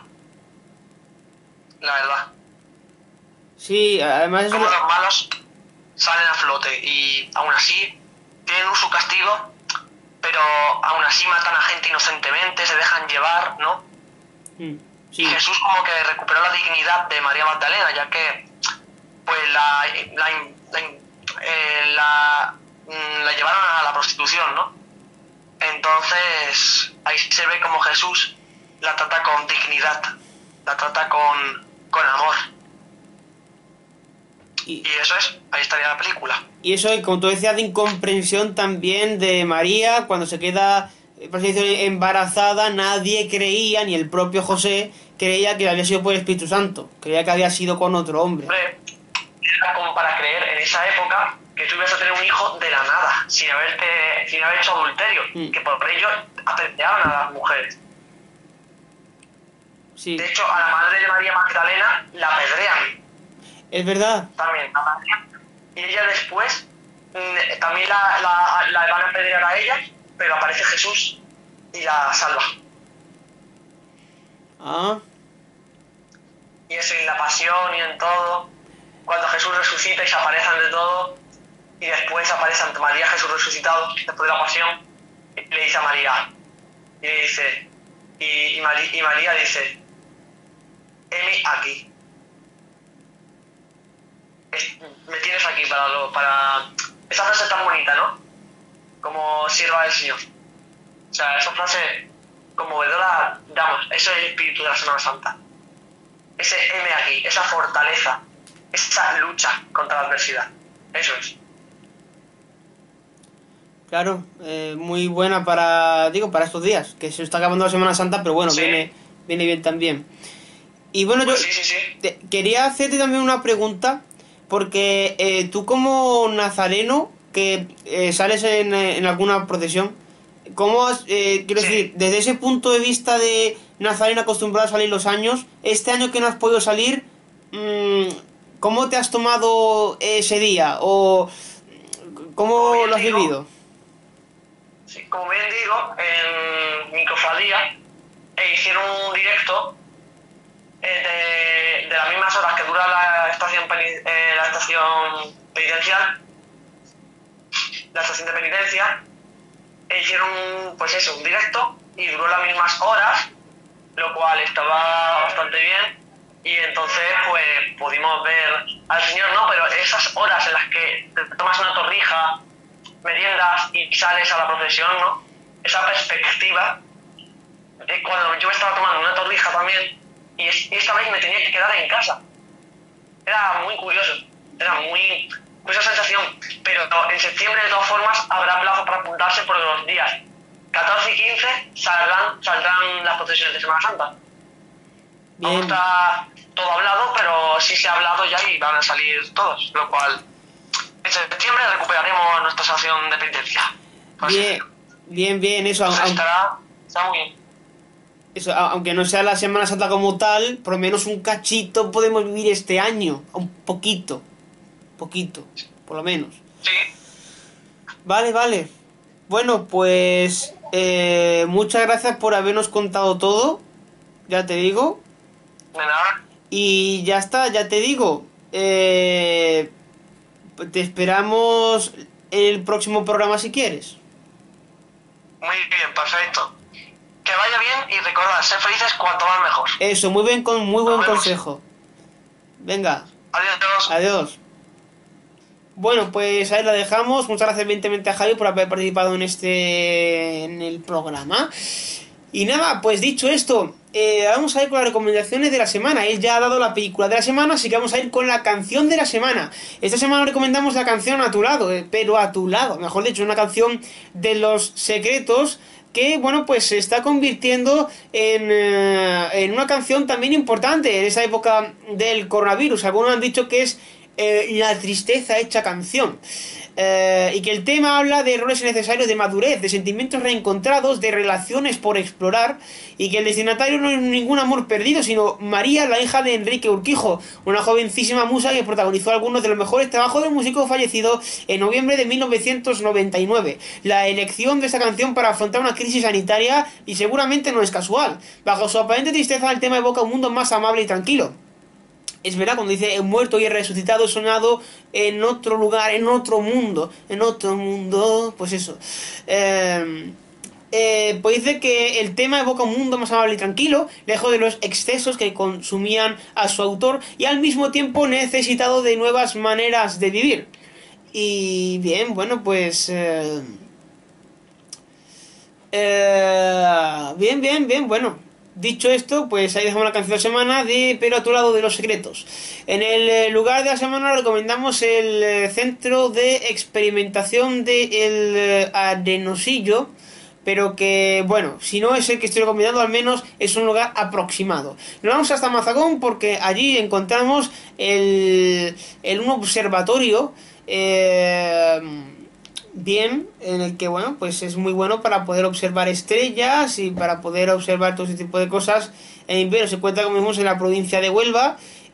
Speaker 2: La verdad.
Speaker 1: Sí, además
Speaker 2: Como los malos salen a flote y aún así tienen su castigo, pero aún así matan a gente inocentemente, se dejan llevar, ¿no?
Speaker 1: Sí.
Speaker 2: Y Jesús como que recuperó la dignidad de María Magdalena, ya que pues la llevaron a la prostitución, ¿no? Entonces ahí se ve como Jesús la trata con dignidad, la trata con amor. Y eso ahí estaría la película.
Speaker 1: Y eso, como tú decías, de incomprensión también de María, cuando se queda, por así decirlo, embarazada, nadie creía, ni el propio José creía que había sido por el Espíritu Santo, creía que había sido con otro hombre.
Speaker 2: Era como para creer en esa época que tú ibas a tener un hijo de la nada, sin haber hecho adulterio, que por ello apedreaban a las mujeres.
Speaker 1: Sí.
Speaker 2: De hecho, a la madre de María Magdalena la apedrean.
Speaker 1: Es verdad.
Speaker 2: También, a María. Y ella después también la van a apedrear a ella, pero aparece Jesús y la salva. Y eso en la pasión y en todo, cuando Jesús resucita y se aparecen de todo, y después aparece ante María Jesús resucitado después de la pasión, y le dice a María, y le dice, y María dice, heme aquí. Me tienes aquí para esa frase tan bonita, ¿no? Como sierva del Señor. O sea, esa frase conmovedora, damos, eso es el espíritu de la Semana Santa. Ese heme aquí, esa fortaleza, esa lucha contra la adversidad. Eso es.
Speaker 1: Claro, muy buena para estos días, que se está acabando la Semana Santa, pero bueno, sí. viene bien también. Y bueno,
Speaker 2: pues
Speaker 1: yo
Speaker 2: sí.
Speaker 1: Quería hacerte también una pregunta, porque tú como nazareno, que sales en alguna procesión, ¿cómo quiero decir, desde ese punto de vista de nazareno acostumbrado a salir los años, este año que no has podido salir, ¿cómo te has tomado ese día? ¿O cómo lo has vivido?
Speaker 2: Sí, como bien digo, en mi cofradía hicieron un directo de las mismas horas que dura la estación penitencial, la estación de penitencia, hicieron pues eso, un directo y duró las mismas horas, lo cual estaba bastante bien, y entonces pues pudimos ver al Señor, ¿no? Pero esas horas en las que te tomas una torrija, meriendas y sales a la procesión, ¿no? Esa perspectiva, cuando yo estaba tomando una torrija también, y esta vez me tenía que quedar en casa. Era muy curioso, era muy esa sensación, pero en septiembre de todas formas habrá plazo para apuntarse por los días 14 y 15 saldrán las procesiones de Semana Santa. Bien. No está todo hablado, pero sí se ha hablado ya y van a salir todos, lo cual en septiembre recuperaremos nuestra estación de penitencia.
Speaker 1: Bien, eso.
Speaker 2: Está muy bien.
Speaker 1: Eso, aunque no sea la Semana Santa como tal, por lo menos un cachito podemos vivir este año, un poquito, por lo menos.
Speaker 2: Sí,
Speaker 1: Vale, vale. Bueno, pues muchas gracias por habernos contado todo, ya te digo.
Speaker 2: De nada.
Speaker 1: Y ya está, ya te digo. Te esperamos en el próximo programa si quieres.
Speaker 2: Muy bien, perfecto. Que vaya bien y recordad, ser felices cuanto más mejor.
Speaker 1: Eso, muy bien, con muy
Speaker 2: Nos
Speaker 1: buen
Speaker 2: vemos.
Speaker 1: consejo. Venga,
Speaker 2: Adiós.
Speaker 1: adiós. Bueno, pues ahí la dejamos. Muchas gracias evidentemente a Javi por haber participado en el programa. Y nada, pues dicho esto, vamos a ir con las recomendaciones de la semana. Él ya ha dado la película de la semana, así que vamos a ir con la canción de la semana. Esta semana recomendamos la canción A tu lado, pero a tu lado, mejor dicho, una canción de Los Secretos que, bueno, pues se está convirtiendo en una canción también importante en esa época del coronavirus. Algunos han dicho que es la tristeza hecha canción. Y que el tema habla de errores innecesarios de madurez, de sentimientos reencontrados, de relaciones por explorar, y que el destinatario no es ningún amor perdido, sino María, la hija de Enrique Urquijo, una jovencísima musa que protagonizó algunos de los mejores trabajos del músico fallecido en noviembre de 1999. La elección de esta canción para afrontar una crisis sanitaria, y seguramente no es casual. Bajo su aparente tristeza, el tema evoca un mundo más amable y tranquilo. Es verdad, cuando dice he muerto y he resucitado, he soñado en otro lugar, en otro mundo, pues eso. Pues dice que el tema evoca un mundo más amable y tranquilo, lejos de los excesos que consumían a su autor y al mismo tiempo necesitado de nuevas maneras de vivir. Y bien, bueno, pues... bien, bueno. Dicho esto, pues ahí dejamos la canción de la semana de Pero a tu lado de Los Secretos. En el lugar de la semana recomendamos el centro de experimentación del Arenosillo, pero que, bueno, si no es el que estoy recomendando, al menos es un lugar aproximado. Nos vamos hasta Mazagón porque allí encontramos un observatorio bien, en el que, bueno, pues es muy bueno para poder observar estrellas y para poder observar todo ese tipo de cosas en invierno. Se encuentra, como vimos, en la provincia de Huelva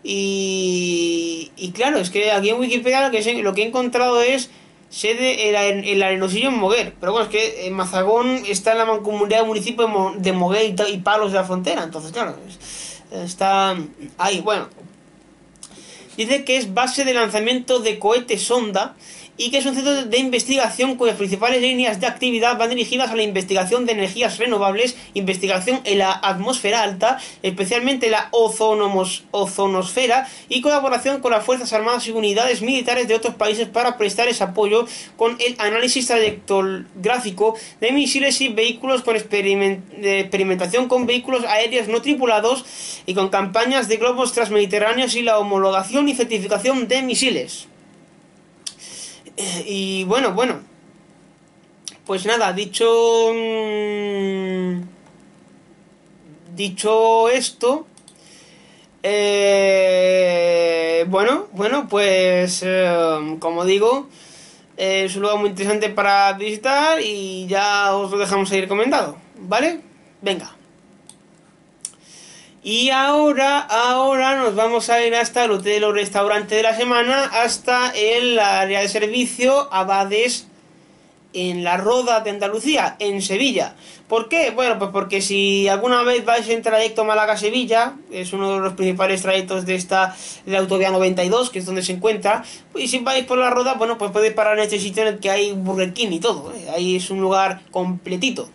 Speaker 1: y claro, es que aquí en Wikipedia lo que he encontrado es sede el Arenosillo en Moguer, pero bueno, es que en Mazagón está en la mancomunidad del municipio de Moguer y Palos de la Frontera, entonces claro, está ahí, bueno. Dice que es base de lanzamiento de cohete sonda y que es un centro de investigación cuyas principales líneas de actividad van dirigidas a la investigación de energías renovables, investigación en la atmósfera alta, especialmente la ozonosfera, y colaboración con las Fuerzas Armadas y unidades militares de otros países para prestar ese apoyo con el análisis trayectográfico de misiles y vehículos con experimentación con vehículos aéreos no tripulados y con campañas de globos transmediterráneos y la homologación y certificación de misiles. Y bueno, pues nada, dicho esto, pues como digo, es un lugar muy interesante para visitar y ya os lo dejamos ahí recomendado, ¿vale? Venga. Y ahora nos vamos a ir hasta el hotel o restaurante de la semana, hasta el área de servicio Abades en la Roda de Andalucía, en Sevilla. ¿Por qué? Bueno, pues porque si alguna vez vais en trayecto Málaga-Sevilla, es uno de los principales trayectos de la autovía 92, que es donde se encuentra, y si vais por la Roda, bueno, pues podéis parar en este sitio en el que hay Burger King y todo, ¿eh? Ahí es un lugar completito.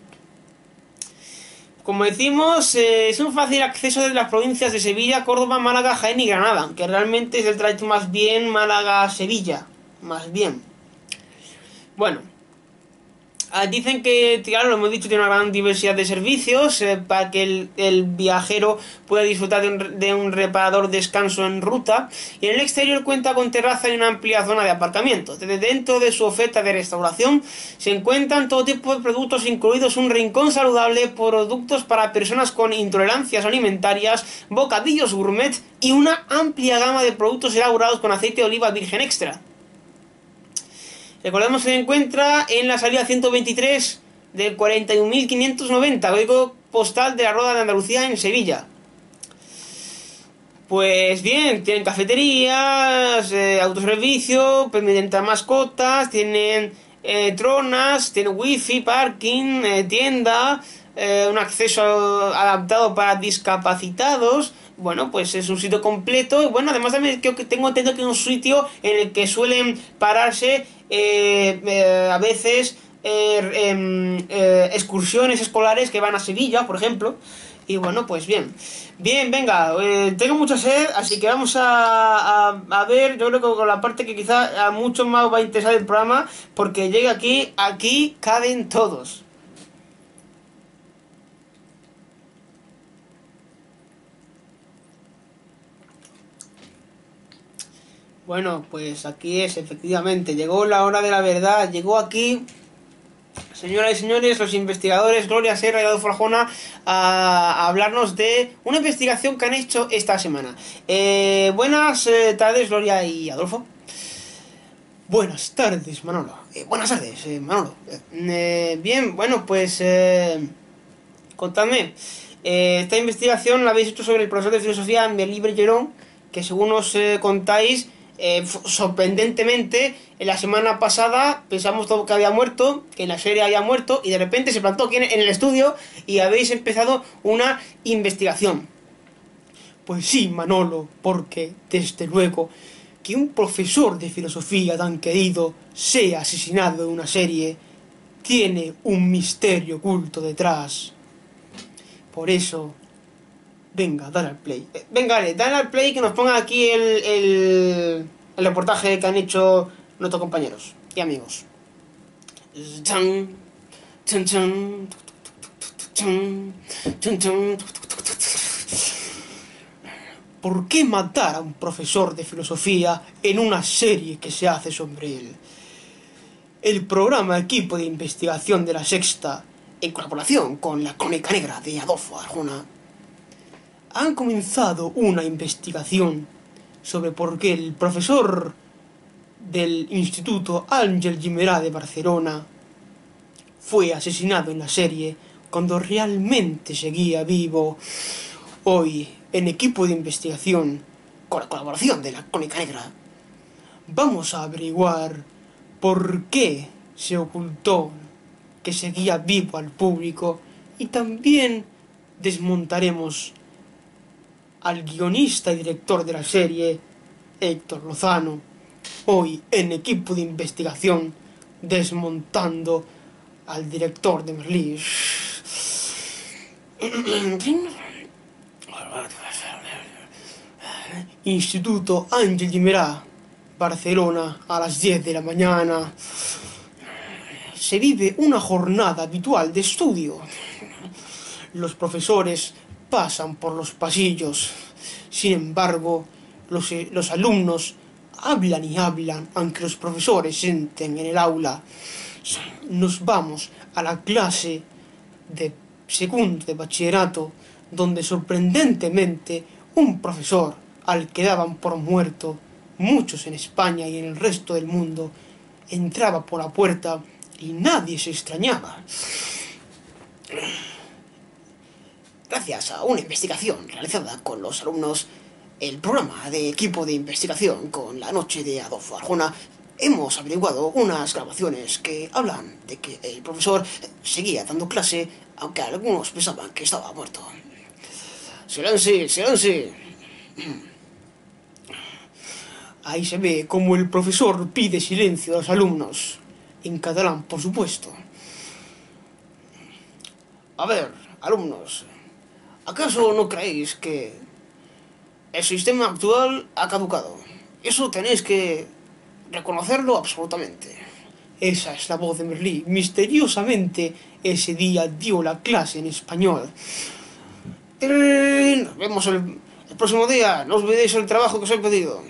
Speaker 1: Como decimos, es un fácil acceso desde las provincias de Sevilla, Córdoba, Málaga, Jaén y Granada, aunque realmente es el trayecto más bien Málaga-Sevilla, más bien. Bueno, dicen que, claro, lo hemos dicho, tiene una gran diversidad de servicios para que el viajero pueda disfrutar de un reparador descanso en ruta. Y en el exterior cuenta con terraza y una amplia zona de aparcamiento. Desde dentro de su oferta de restauración se encuentran todo tipo de productos, incluidos un rincón saludable, productos para personas con intolerancias alimentarias, bocadillos gourmet y una amplia gama de productos elaborados con aceite de oliva virgen extra. Recordemos que se encuentra en la salida 123 del 41.590, código postal de la Roda de Andalucía en Sevilla. Pues bien, tienen cafeterías, autoservicio, permiten mascotas, tienen tronas, tiene wifi, parking, tienda, un acceso adaptado para discapacitados. Bueno, pues es un sitio completo. Y bueno, además también creo que tengo entendido que es un sitio en el que suelen pararse a veces excursiones escolares que van a Sevilla, por ejemplo. Y bueno, pues bien. Bien, venga, tengo mucha sed, así que vamos a ver, yo creo que con la parte que quizá a muchos más va a interesar el programa, porque llega aquí caben todos. Bueno, pues aquí es, efectivamente, llegó la hora de la verdad, llegó aquí, señoras y señores, los investigadores Gloria Serra y Adolfo Arjona a hablarnos de una investigación que han hecho esta semana. Buenas tardes, Gloria y Adolfo. Buenas tardes, Manolo. Buenas tardes, Manolo. Bien, bueno, pues contadme. Esta investigación la habéis hecho sobre el profesor de filosofía Amélie Bregeron, que según os contáis, sorprendentemente, en la semana pasada pensamos todo que había muerto, que en la serie había muerto, y de repente se plantó aquí en el estudio y habéis empezado una investigación. Pues sí, Manolo, porque, desde luego, que un profesor de filosofía tan querido sea asesinado en una serie tiene un misterio oculto detrás. Por eso, venga, dale al play. Venga, dale al play que nos ponga aquí el reportaje que han hecho nuestros compañeros y amigos. Chan, chan, chan, chan, chan, chan. ¿Por qué matar a un profesor de filosofía en una serie que se hace sobre él? El programa Equipo de Investigación de la Sexta, en colaboración con la Crónica Negra de Adolfo Arjona, han comenzado una investigación sobre por qué el profesor del Instituto Ángel Guimerà de Barcelona fue asesinado en la serie cuando realmente seguía vivo. Hoy, en Equipo de Investigación, con la colaboración de la Crónica Negra, vamos a averiguar por qué se ocultó que seguía vivo al público, y también desmontaremos al guionista y director de la serie, Héctor Lozano, hoy en Equipo de Investigación, desmontando al director de Merlí. Instituto Ángel Guimerà, Barcelona, a las 10 de la mañana. Se vive una jornada habitual de estudio. Los profesores pasan por los pasillos. Sin embargo, los alumnos hablan y hablan, aunque los profesores entren en el aula. Nos vamos a la clase de segundo de bachillerato, donde sorprendentemente un profesor al que daban por muerto muchos en España y en el resto del mundo entraba por la puerta y nadie se extrañaba. Gracias a una investigación realizada con los alumnos, el programa de Equipo de Investigación con la noche de Adolfo Arjona, hemos averiguado unas grabaciones que hablan de que el profesor seguía dando clase, aunque algunos pensaban que estaba muerto. ¡Silencio, silencio! Ahí se ve como el profesor pide silencio a los alumnos, en catalán, por supuesto. A ver, alumnos, ¿acaso no creéis que el sistema actual ha caducado? Eso tenéis que reconocerlo absolutamente. Esa es la voz de Merlí. Misteriosamente, ese día dio la clase en español. Nos vemos el próximo día. No olvidéis el trabajo que os he pedido.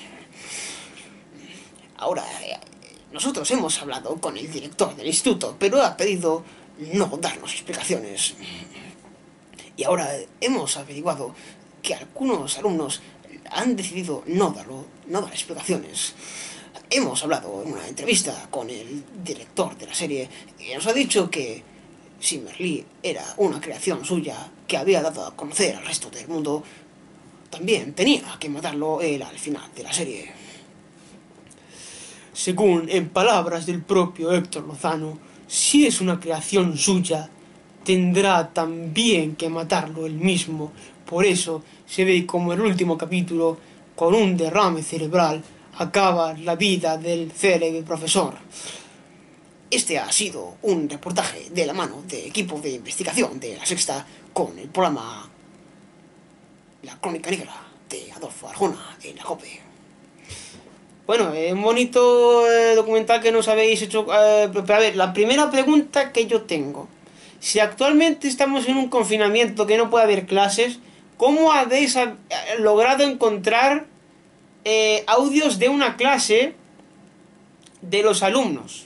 Speaker 1: Ahora, nosotros hemos hablado con el director del instituto, pero ha pedido no darnos explicaciones. Y ahora hemos averiguado que algunos alumnos han decidido no dar explicaciones. Hemos hablado en una entrevista con el director de la serie y nos ha dicho que si Merlí era una creación suya que había dado a conocer al resto del mundo, también tenía que matarlo él al final de la serie. Según en palabras del propio Héctor Lozano, si es una creación suya, tendrá también que matarlo él mismo. Por eso se ve como el último capítulo, con un derrame cerebral, acaba la vida del célebre profesor. Este ha sido un reportaje de la mano del equipo de investigación de La Sexta con el programa La Crónica Negra de Adolfo Arjona en la COPE. Bueno, es un bonito documental que nos habéis hecho. Pero a ver, la primera pregunta que yo tengo. Si actualmente estamos en un confinamiento que no puede haber clases, ¿cómo habéis logrado encontrar audios de una clase de los alumnos?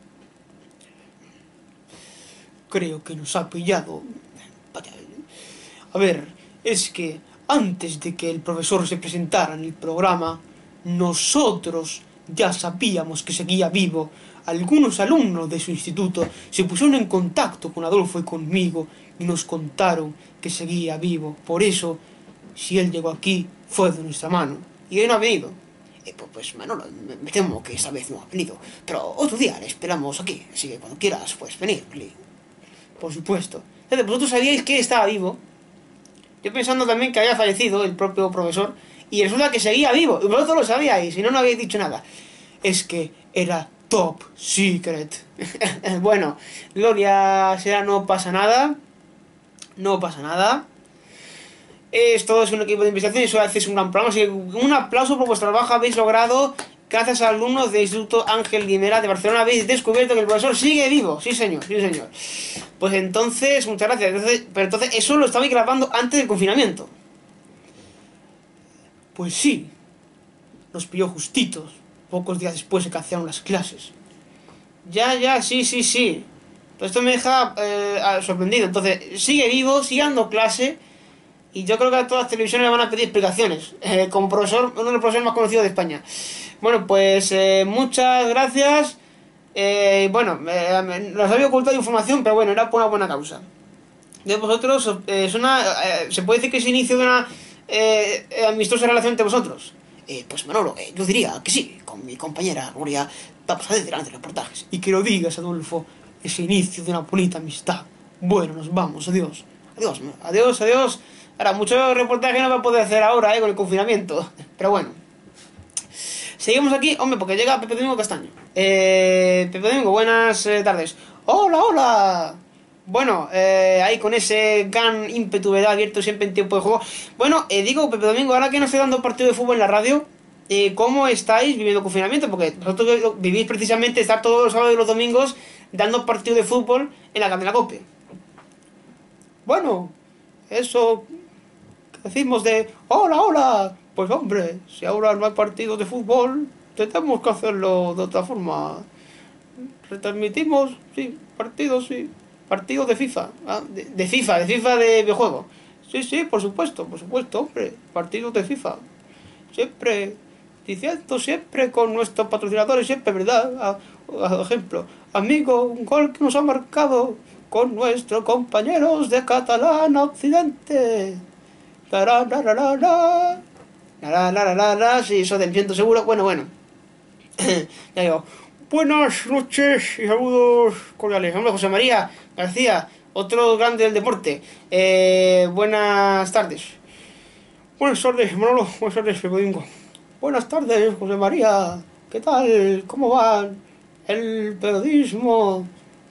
Speaker 1: Creo que nos ha pillado. A ver, es que antes de que el profesor se presentara en el programa, nosotros ya sabíamos que seguía vivo. Algunos alumnos de su instituto se pusieron en contacto con Adolfo y conmigo y nos contaron que seguía vivo. Por eso, si él llegó aquí, fue de nuestra mano. Y él no ha venido. Pues Manolo, me temo que esta vez no ha venido. Pero otro día le esperamos aquí. Así que cuando quieras, puedes venir, Lee. Por supuesto. Vosotros sabíais que estaba vivo. Yo pensando también que había fallecido el propio profesor. Y resulta que seguía vivo. Y vosotros lo sabíais. Y no habéis dicho nada. Es que era top secret. Bueno, Gloria será, no pasa nada. No pasa nada. Esto es un equipo de investigación y eso hace un gran programa. Así que un aplauso por vuestro trabajo. Habéis logrado, gracias a alumnos del Instituto Ángel Guimerá de Barcelona, habéis descubierto que el profesor sigue vivo. Sí, señor, sí, señor. Pues entonces, muchas gracias. Pero entonces, eso lo estabais grabando antes del confinamiento. Pues sí, nos pilló justitos, pocos días después de que hacían las clases. Ya, sí. Pero esto me deja sorprendido. Entonces, sigue vivo, sigue dando clase. Y yo creo que a todas las televisiones le van a pedir explicaciones. Como profesor, uno de los profesores más conocidos de España. Bueno, pues muchas gracias. Nos había ocultado información, pero bueno, era por una buena causa. De vosotros, se puede decir que es inicio de una amistosa relación entre vosotros. Pues Manolo, yo diría que sí. Con mi compañera Gloria vamos a hacer delante reportajes. Y que lo digas, Adolfo, es inicio de una bonita amistad. Bueno, nos vamos, adiós. Adiós. Ahora, mucho reportaje no va a poder hacer ahora, con el confinamiento. Pero bueno. Seguimos aquí, hombre, porque llega Pepe Domingo Castaño. Pepe Domingo, buenas tardes. Hola. Bueno, ahí con ese gran ímpetu, ¿verdad? Abierto siempre en tiempo de juego. Bueno, digo, Pepe Domingo, ahora que no estoy dando partido de fútbol en la radio, ¿cómo estáis viviendo confinamiento? Porque vosotros vivís precisamente estar todos los sábados y los domingos dando partido de fútbol en la cadena COPE. Bueno, eso que decimos de hola, pues hombre, si ahora no hay partidos de fútbol, tenemos que hacerlo de otra forma. Retransmitimos, sí, partidos de FIFA, de FIFA de videojuego. Sí, por supuesto, hombre, partidos de FIFA. Siempre, diciendo siempre con nuestros patrocinadores, siempre, ¿verdad? A ejemplo, amigo, un gol que nos ha marcado con nuestros compañeros de Catalán Occidente. Sí, eso del viento seguro. Bueno. Ya digo. Buenas noches y saludos cordiales. Hombre, José María García, otro grande del deporte. Buenas tardes. Buenas tardes, Manolo. Buenas tardes, Pepe Domingo. Buenas tardes, José María. ¿Qué tal? ¿Cómo va el periodismo?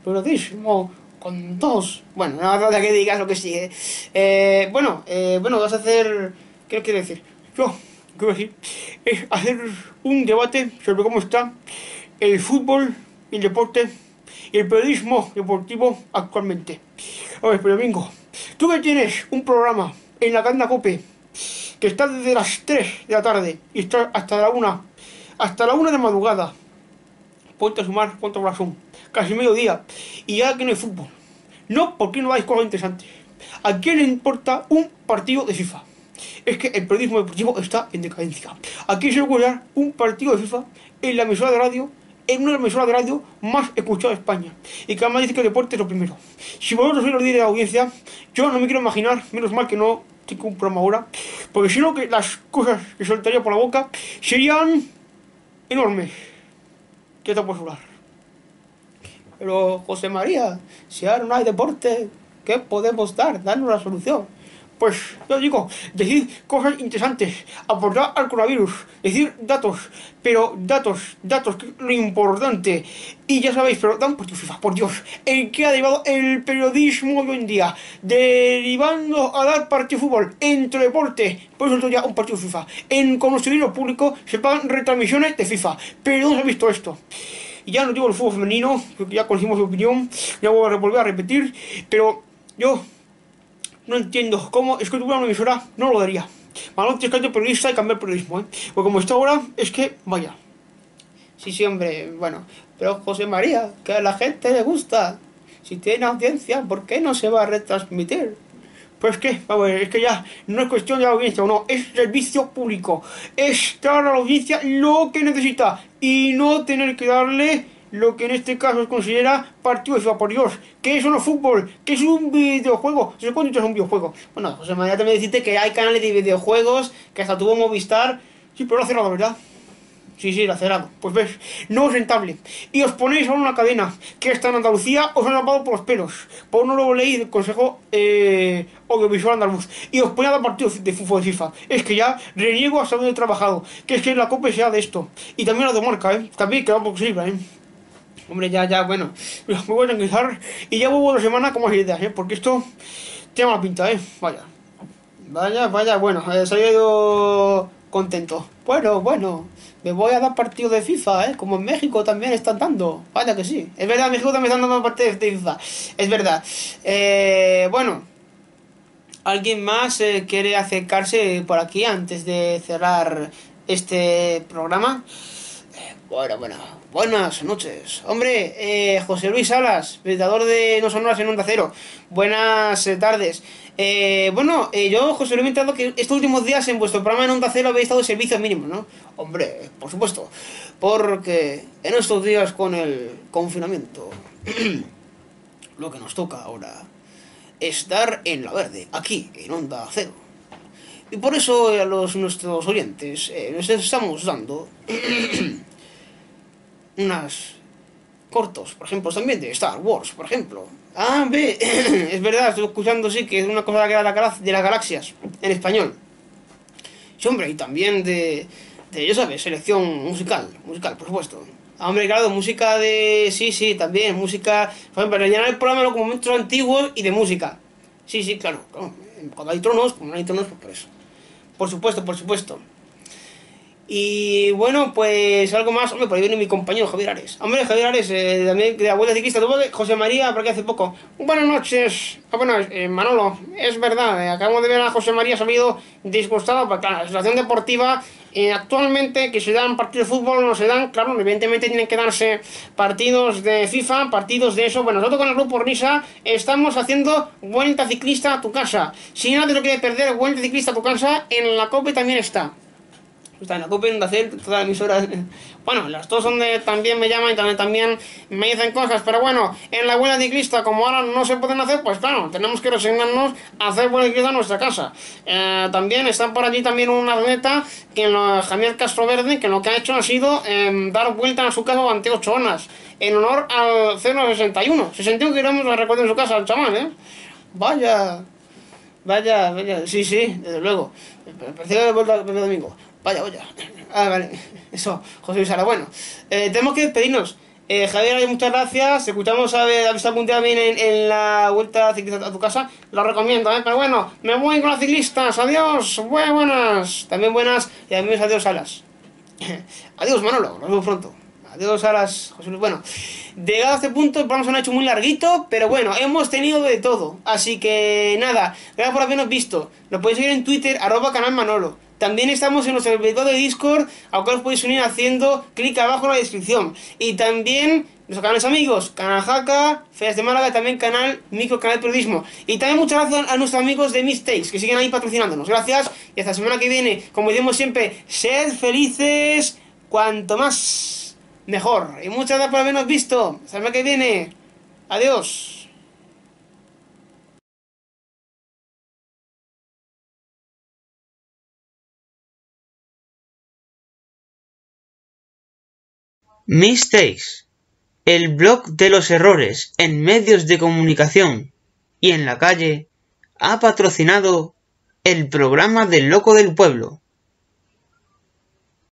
Speaker 1: Con dos. Bueno, no hace falta que digas lo que sigue. Vas a hacer. ¿Qué quiero decir? Yo quiero decir es hacer un debate sobre cómo está el fútbol, el deporte y el periodismo deportivo actualmente. A ver, pero Domingo, tú que tienes un programa en la cadena COPE que está desde las 3 de la tarde y está hasta la 1 de madrugada. Ponte a sumar cuántas horas son. Casi mediodía. Y ya que no hay fútbol. No, porque no hay cosas interesantes. ¿A quién le importa un partido de FIFA? Es que el periodismo deportivo está en decadencia. ¿A quién se le ocurre dar un partido de FIFA en la emisora de radio, en una emisora de radio más escuchada de España? Y que además dice que el deporte es lo primero. Si vosotros sois los líderes de la audiencia, yo no me quiero imaginar, menos mal que no tengo un programa ahora, porque si no, que las cosas que soltaría por la boca serían enormes. ¿qué te puedes jurar? Pero, José María, si ahora no hay deporte, ¿qué podemos dar? Darnos la solución. Pues yo digo, decir cosas interesantes, aportar al coronavirus, decir datos, pero datos, que es lo importante. Y ya sabéis, pero dan por FIFA, por Dios, el que ha derivado el periodismo de hoy en día, derivando a dar partido de fútbol entre deporte, por eso ya un partido de FIFA. Con los servicios públicos se pagan retransmisiones de FIFA, pero no se ha visto esto. Y ya no digo el fútbol femenino, porque ya conocimos su opinión, ya voy a volver a repetir, pero yo no entiendo cómo es que tuviera una emisora, no lo daría. Malo tienes que ser periodista y cambiar periodismo, ¿eh? Porque como está ahora, es que, vaya. Sí, sí, hombre, bueno. Pero José María, que a la gente le gusta. Si tiene audiencia, ¿por qué no se va a retransmitir? Pues que, vamos, es que ya no es cuestión de la audiencia o no, es servicio público. Es dar a la audiencia lo que necesita y no tener que darle lo que en este caso se considera partido de FIFA, por Dios. Que eso no es fútbol, que es un videojuego. ¿Se cuánto es un videojuego? Bueno, José María también decirte que hay canales de videojuegos que hasta tuvo Movistar. Sí, pero lo ha cerrado, ¿verdad? Sí, sí, la cerrado. Pues ves, no es rentable. Y os ponéis a una cadena que está en Andalucía, os han tapado por los pelos. Por no lo leí el Consejo Audiovisual Andaluz. Y os ponéis a dar partidos de fútbol de FIFA. Es que ya reniego hasta donde he trabajado. Que es que la COPE sea de esto. Y también la de marca, ¿eh? También que tampoco sirva, ¿eh? Hombre, ya, bueno. Me voy a tranquilizar. Y ya vuelvo la semana con más ideas, ¿eh? Porque esto tiene mala pinta, ¿eh? Vaya. Vaya, bueno, he salido contento. Bueno, me voy a dar partidos de FIFA, ¿eh? Como en México también están dando. Vaya que sí. Es verdad, en México también están dando partidos de FIFA. Es verdad. Bueno, ¿alguien más quiere acercarse por aquí antes de cerrar este programa? Bueno, buenas noches. Hombre, José Luis Salas, presentador de No Sonoras en Onda Cero. Buenas tardes. Yo, José Luis, me he enterado que estos últimos días en vuestro programa en Onda Cero habéis estado de servicios mínimos, ¿no? Hombre, por supuesto. Porque en estos días con el confinamiento, lo que nos toca ahora es dar en la verde, aquí, en Onda Cero. Y por eso a nuestros oyentes les estamos dando unas cortos, por ejemplo, también de Star Wars, por ejemplo. Ah, ve, es verdad, estoy escuchando, sí, que es una cosa de las galaxias, en español. Sí, hombre, y también ya sabes, selección musical, por supuesto. Ah, hombre, claro, música de... Sí, también, música... Por ejemplo, rellenar el programa con momentos antiguos y de música. Sí, claro. Cuando hay tronos, como no hay tronos, pues por eso. Por supuesto. Y bueno, pues algo más. Hombre, por ahí viene mi compañero Javier Ares. Hombre, Javier Ares, también de la Vuelta Ciclista. Tuvo José María, por aquí hace poco. Buenas noches. Manolo, es verdad, acabamos de ver a José María, se ha habido disgustado porque claro, la situación deportiva actualmente que se dan partidos de fútbol no se dan, claro, evidentemente tienen que darse partidos de FIFA, partidos de eso. Bueno, nosotros con el grupo Risa estamos haciendo Vuelta Ciclista a tu casa. Si nadie lo quiere perder, Vuelta Ciclista a tu casa, en la COPE también está. Está en la COPE, de hacer todas las emisoras. Bueno, las dos donde también me llaman y también me dicen cosas, pero bueno, en la Vuelta Ciclista, como ahora no se pueden hacer, pues claro, tenemos que resignarnos a hacer Vuelta Ciclista en nuestra casa. También está por allí también un atleta, Javier Castroverde, que lo que ha hecho ha sido dar vuelta a su casa durante 8 horas, en honor al 061. 61 kilómetros, recuerdo, en su casa, el chaval, ¿eh? Vaya, sí, desde luego. Parecía de vuelta el primer domingo. Vaya. Ah, vale. Eso, José Luis Sala. Bueno, tenemos que despedirnos. Javier, muchas gracias. Escuchamos a ver, visto algún día también en la vuelta ciclista a tu casa. Lo recomiendo, ¿eh? Pero bueno, me voy con las ciclistas. Adiós. Buenas. También buenas. Y también adiós, Salas. Adiós, Manolo. Nos vemos pronto. Adiós, Salas, José Luis. Bueno, llegado a este punto, el programa se nos ha hecho muy larguito, pero bueno, hemos tenido de todo. Así que nada, gracias por habernos visto. Nos podéis seguir en Twitter, @canal Manolo. También estamos en nuestro servidor de Discord, al cual os podéis unir haciendo clic abajo en la descripción. Y también nuestros canales amigos, Canal Jaca, Feas de Málaga, también canal Micro Canal Periodismo. Y también muchas gracias a nuestros amigos de Mistakes, que siguen ahí patrocinándonos. Gracias, y hasta la semana que viene. Como decimos siempre, sed felices, cuanto más, mejor. Y muchas gracias por habernos visto. Hasta la semana que viene. Adiós. Mistakes, el blog de los errores en medios de comunicación y en la calle, ha patrocinado el programa del Loco del Pueblo.